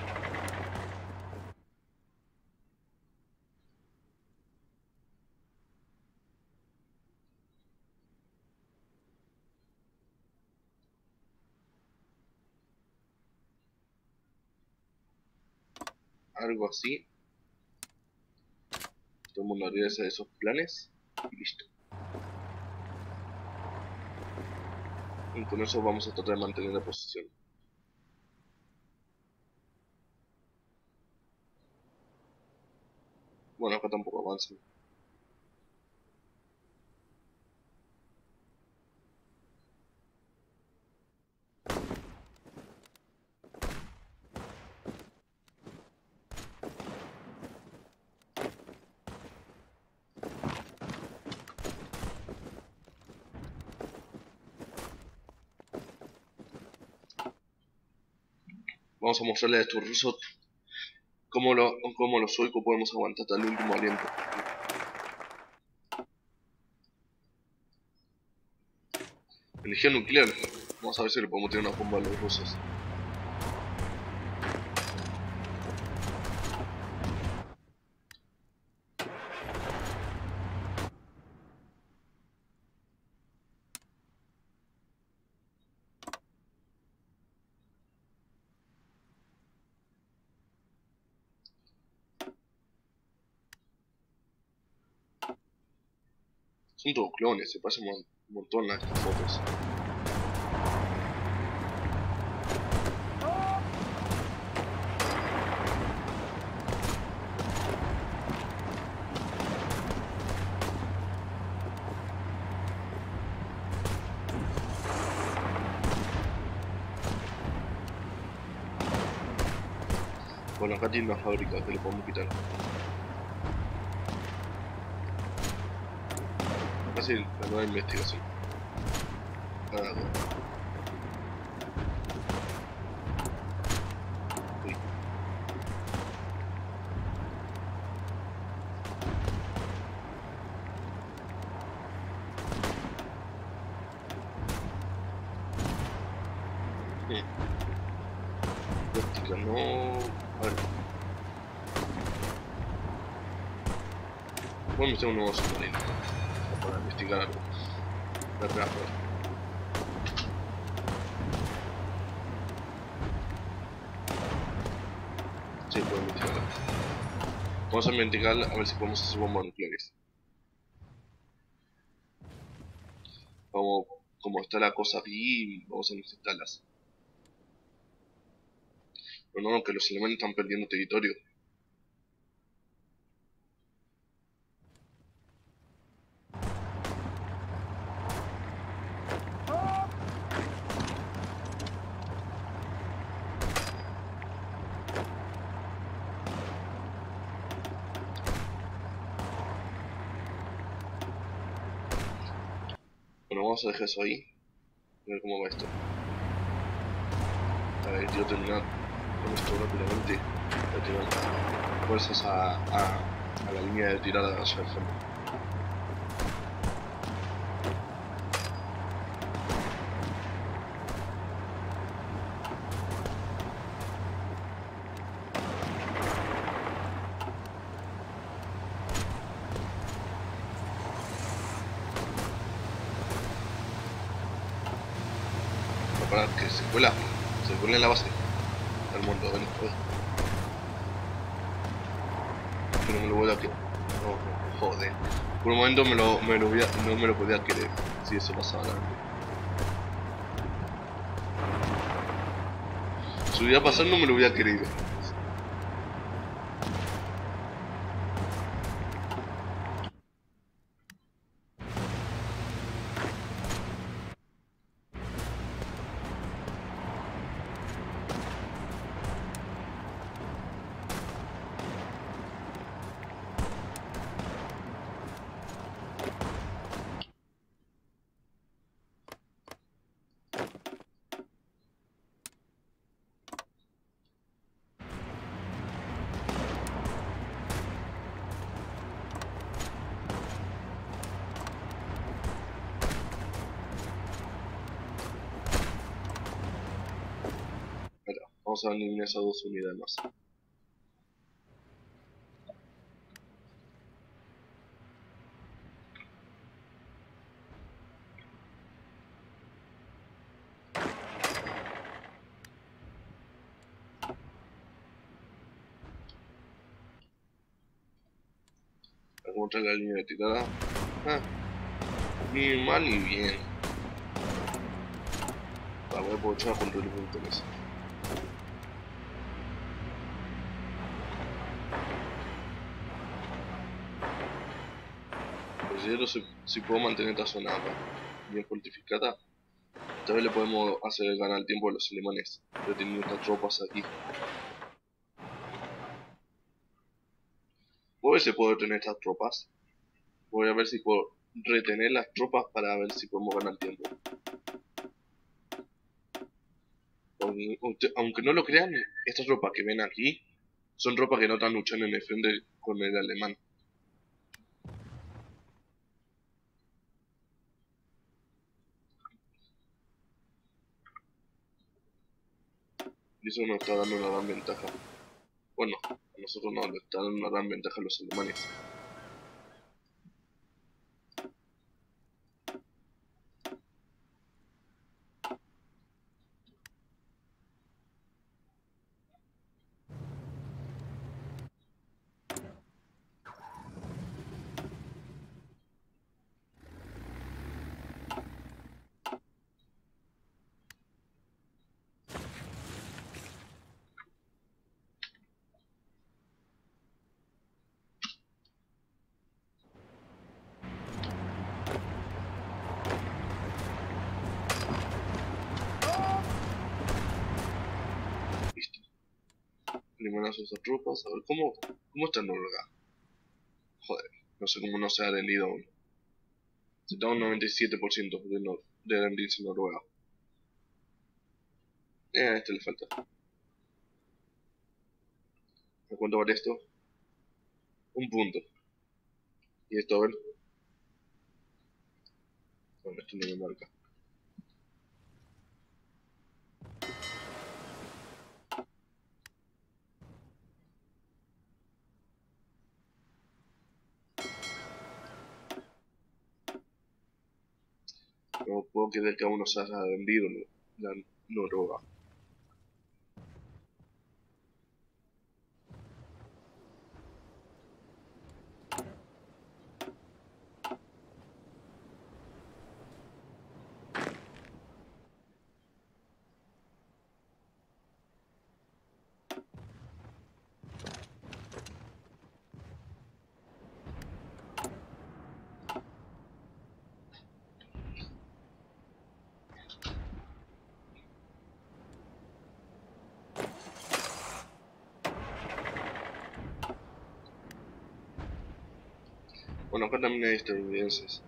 Algo así. Todo el mundo olvídese de esos planes y listo. Y con eso vamos a tratar de mantener la posición. Bueno, acá tampoco avanzan. Vamos a mostrarle a estos rusos cómo los suecos podemos aguantar hasta el último aliento. Energía nuclear. Vamos a ver si le podemos tirar una bomba a los rusos. Son todos clones, se pasan un montón a estas fotos. Bueno, acá tiene una fábrica que le podemos quitar. Acá sí, la nueva investigación. Ah, uy. Plástica, no. A ver. Bueno, me tengo un nuevo submarino para investigar algo. La primera prueba. Sí, puedo investigar. Vamos a investigar a ver si podemos hacer bombas nucleares. Vamos, como está la cosa aquí, vamos a necesitarlas. Pero no, que los alemanes están perdiendo territorio. Bueno, vamos a dejar eso ahí. A ver cómo va esto. A ver, quiero terminar con esto rápidamente. Voy a tirar fuerzas a la línea de tirada hacia el fondo. Para que se cuela en la base del mundo, ven, que no me lo voy a querer. No, joder. Por un momento no me lo podía querer si eso pasaba. Si hubiera pasado no me lo hubiera querido. vamos a eliminar esas 2 unidades más. Vamos a la línea de tirada. Ni mal ni bien. Voy a aprovechar a control de puntos. Considero si puedo mantener esta zona bien fortificada, tal vez le podemos hacer ganar el tiempo a los alemanes, reteniendo estas tropas aquí. Voy a ver si puedo retener estas tropas. Voy a ver si puedo retener las tropas para ver si podemos ganar tiempo. Aunque no lo crean, estas tropas que ven aquí son tropas que no están luchando en el frente con el alemán. Y eso nos está dando una gran ventaja. Bueno, a nosotros nos está dando una gran ventaja a los alemanes. Listo. Eliminamos a esas tropas. A ver, ¿cómo está Noruega? Joder, no sé cómo no se ha rendido aún. Se está un 97% de rendirse Noruega. A este le falta. ¿A cuánto vale esto? 1 punto. Y esto, a ver. Bueno, esto no me marca. No puedo creer que aún no se haya rendido la Noruega. Bueno, acá también hay estadounidenses.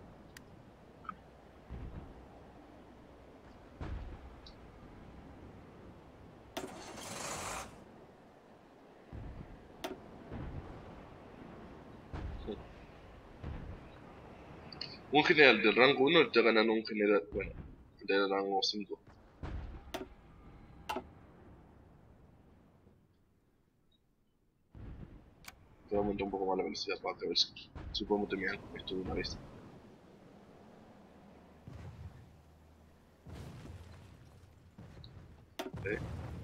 Un general de rango 1 está ganando un general, bueno, de rango 5. Voy a aumentar un poco más la velocidad para ver si podemos terminar esto de una vez. ¿Eh?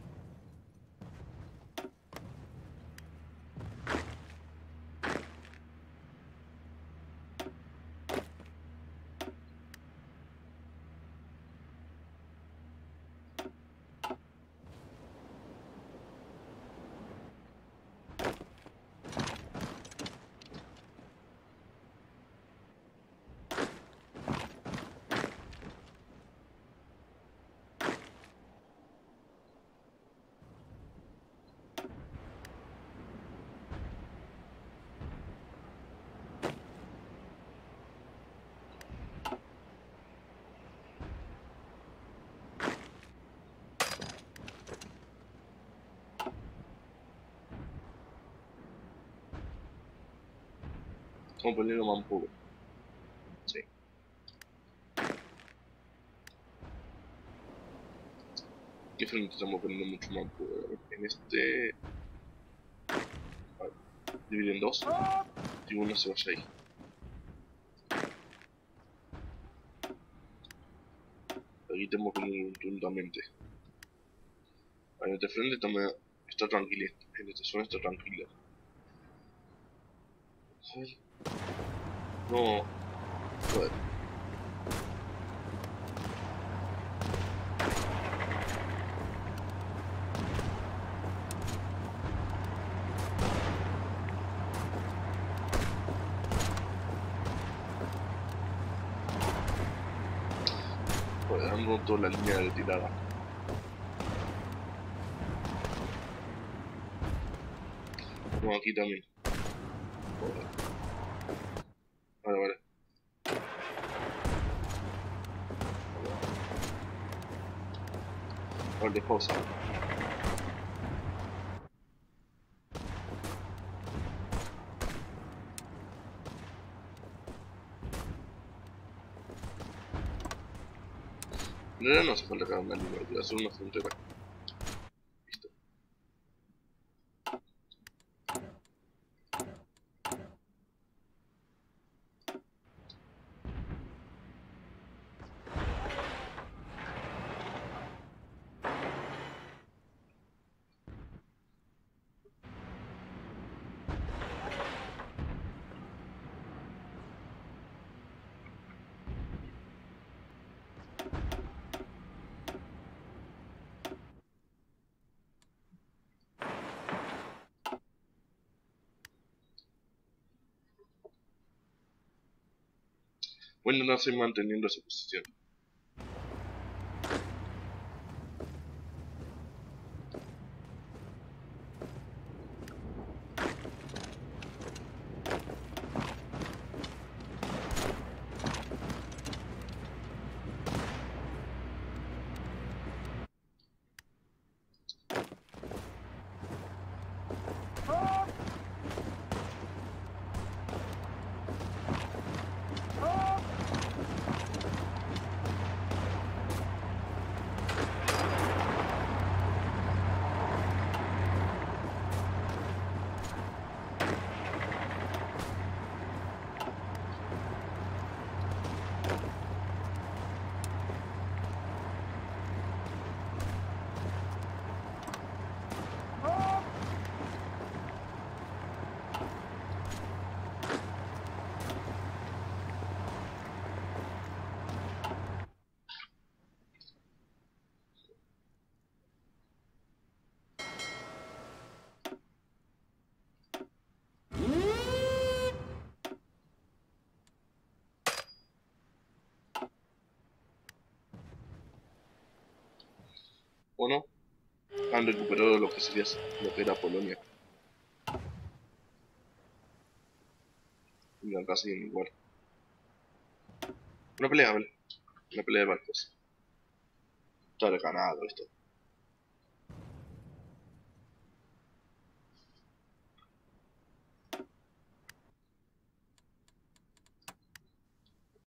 Vamos a ponerlo más un poco. Sí. ¿Qué? ¿Qué frente estamos poniendo mucho más poder? En este... A ver, divide en dos y uno se vaya ahí. Aquí tenemos que ir juntamente. En este frente está tranquilo. En esta zona está tranquila. A ver. No. A ver. Joder, han roto la línea de retirada. No, aquí también. Joder. Vale, vale. Vale, pausa. En realidad no hace falta crear una línea, voy a hacer una frontera. Listo. Voy a intentar seguir manteniendo esa posición. ¿O no? Han recuperado lo que sería lo que era Polonia. Y acá siguen igual. Una pelea, ¿vale? Una pelea de barcos. Está ganado esto.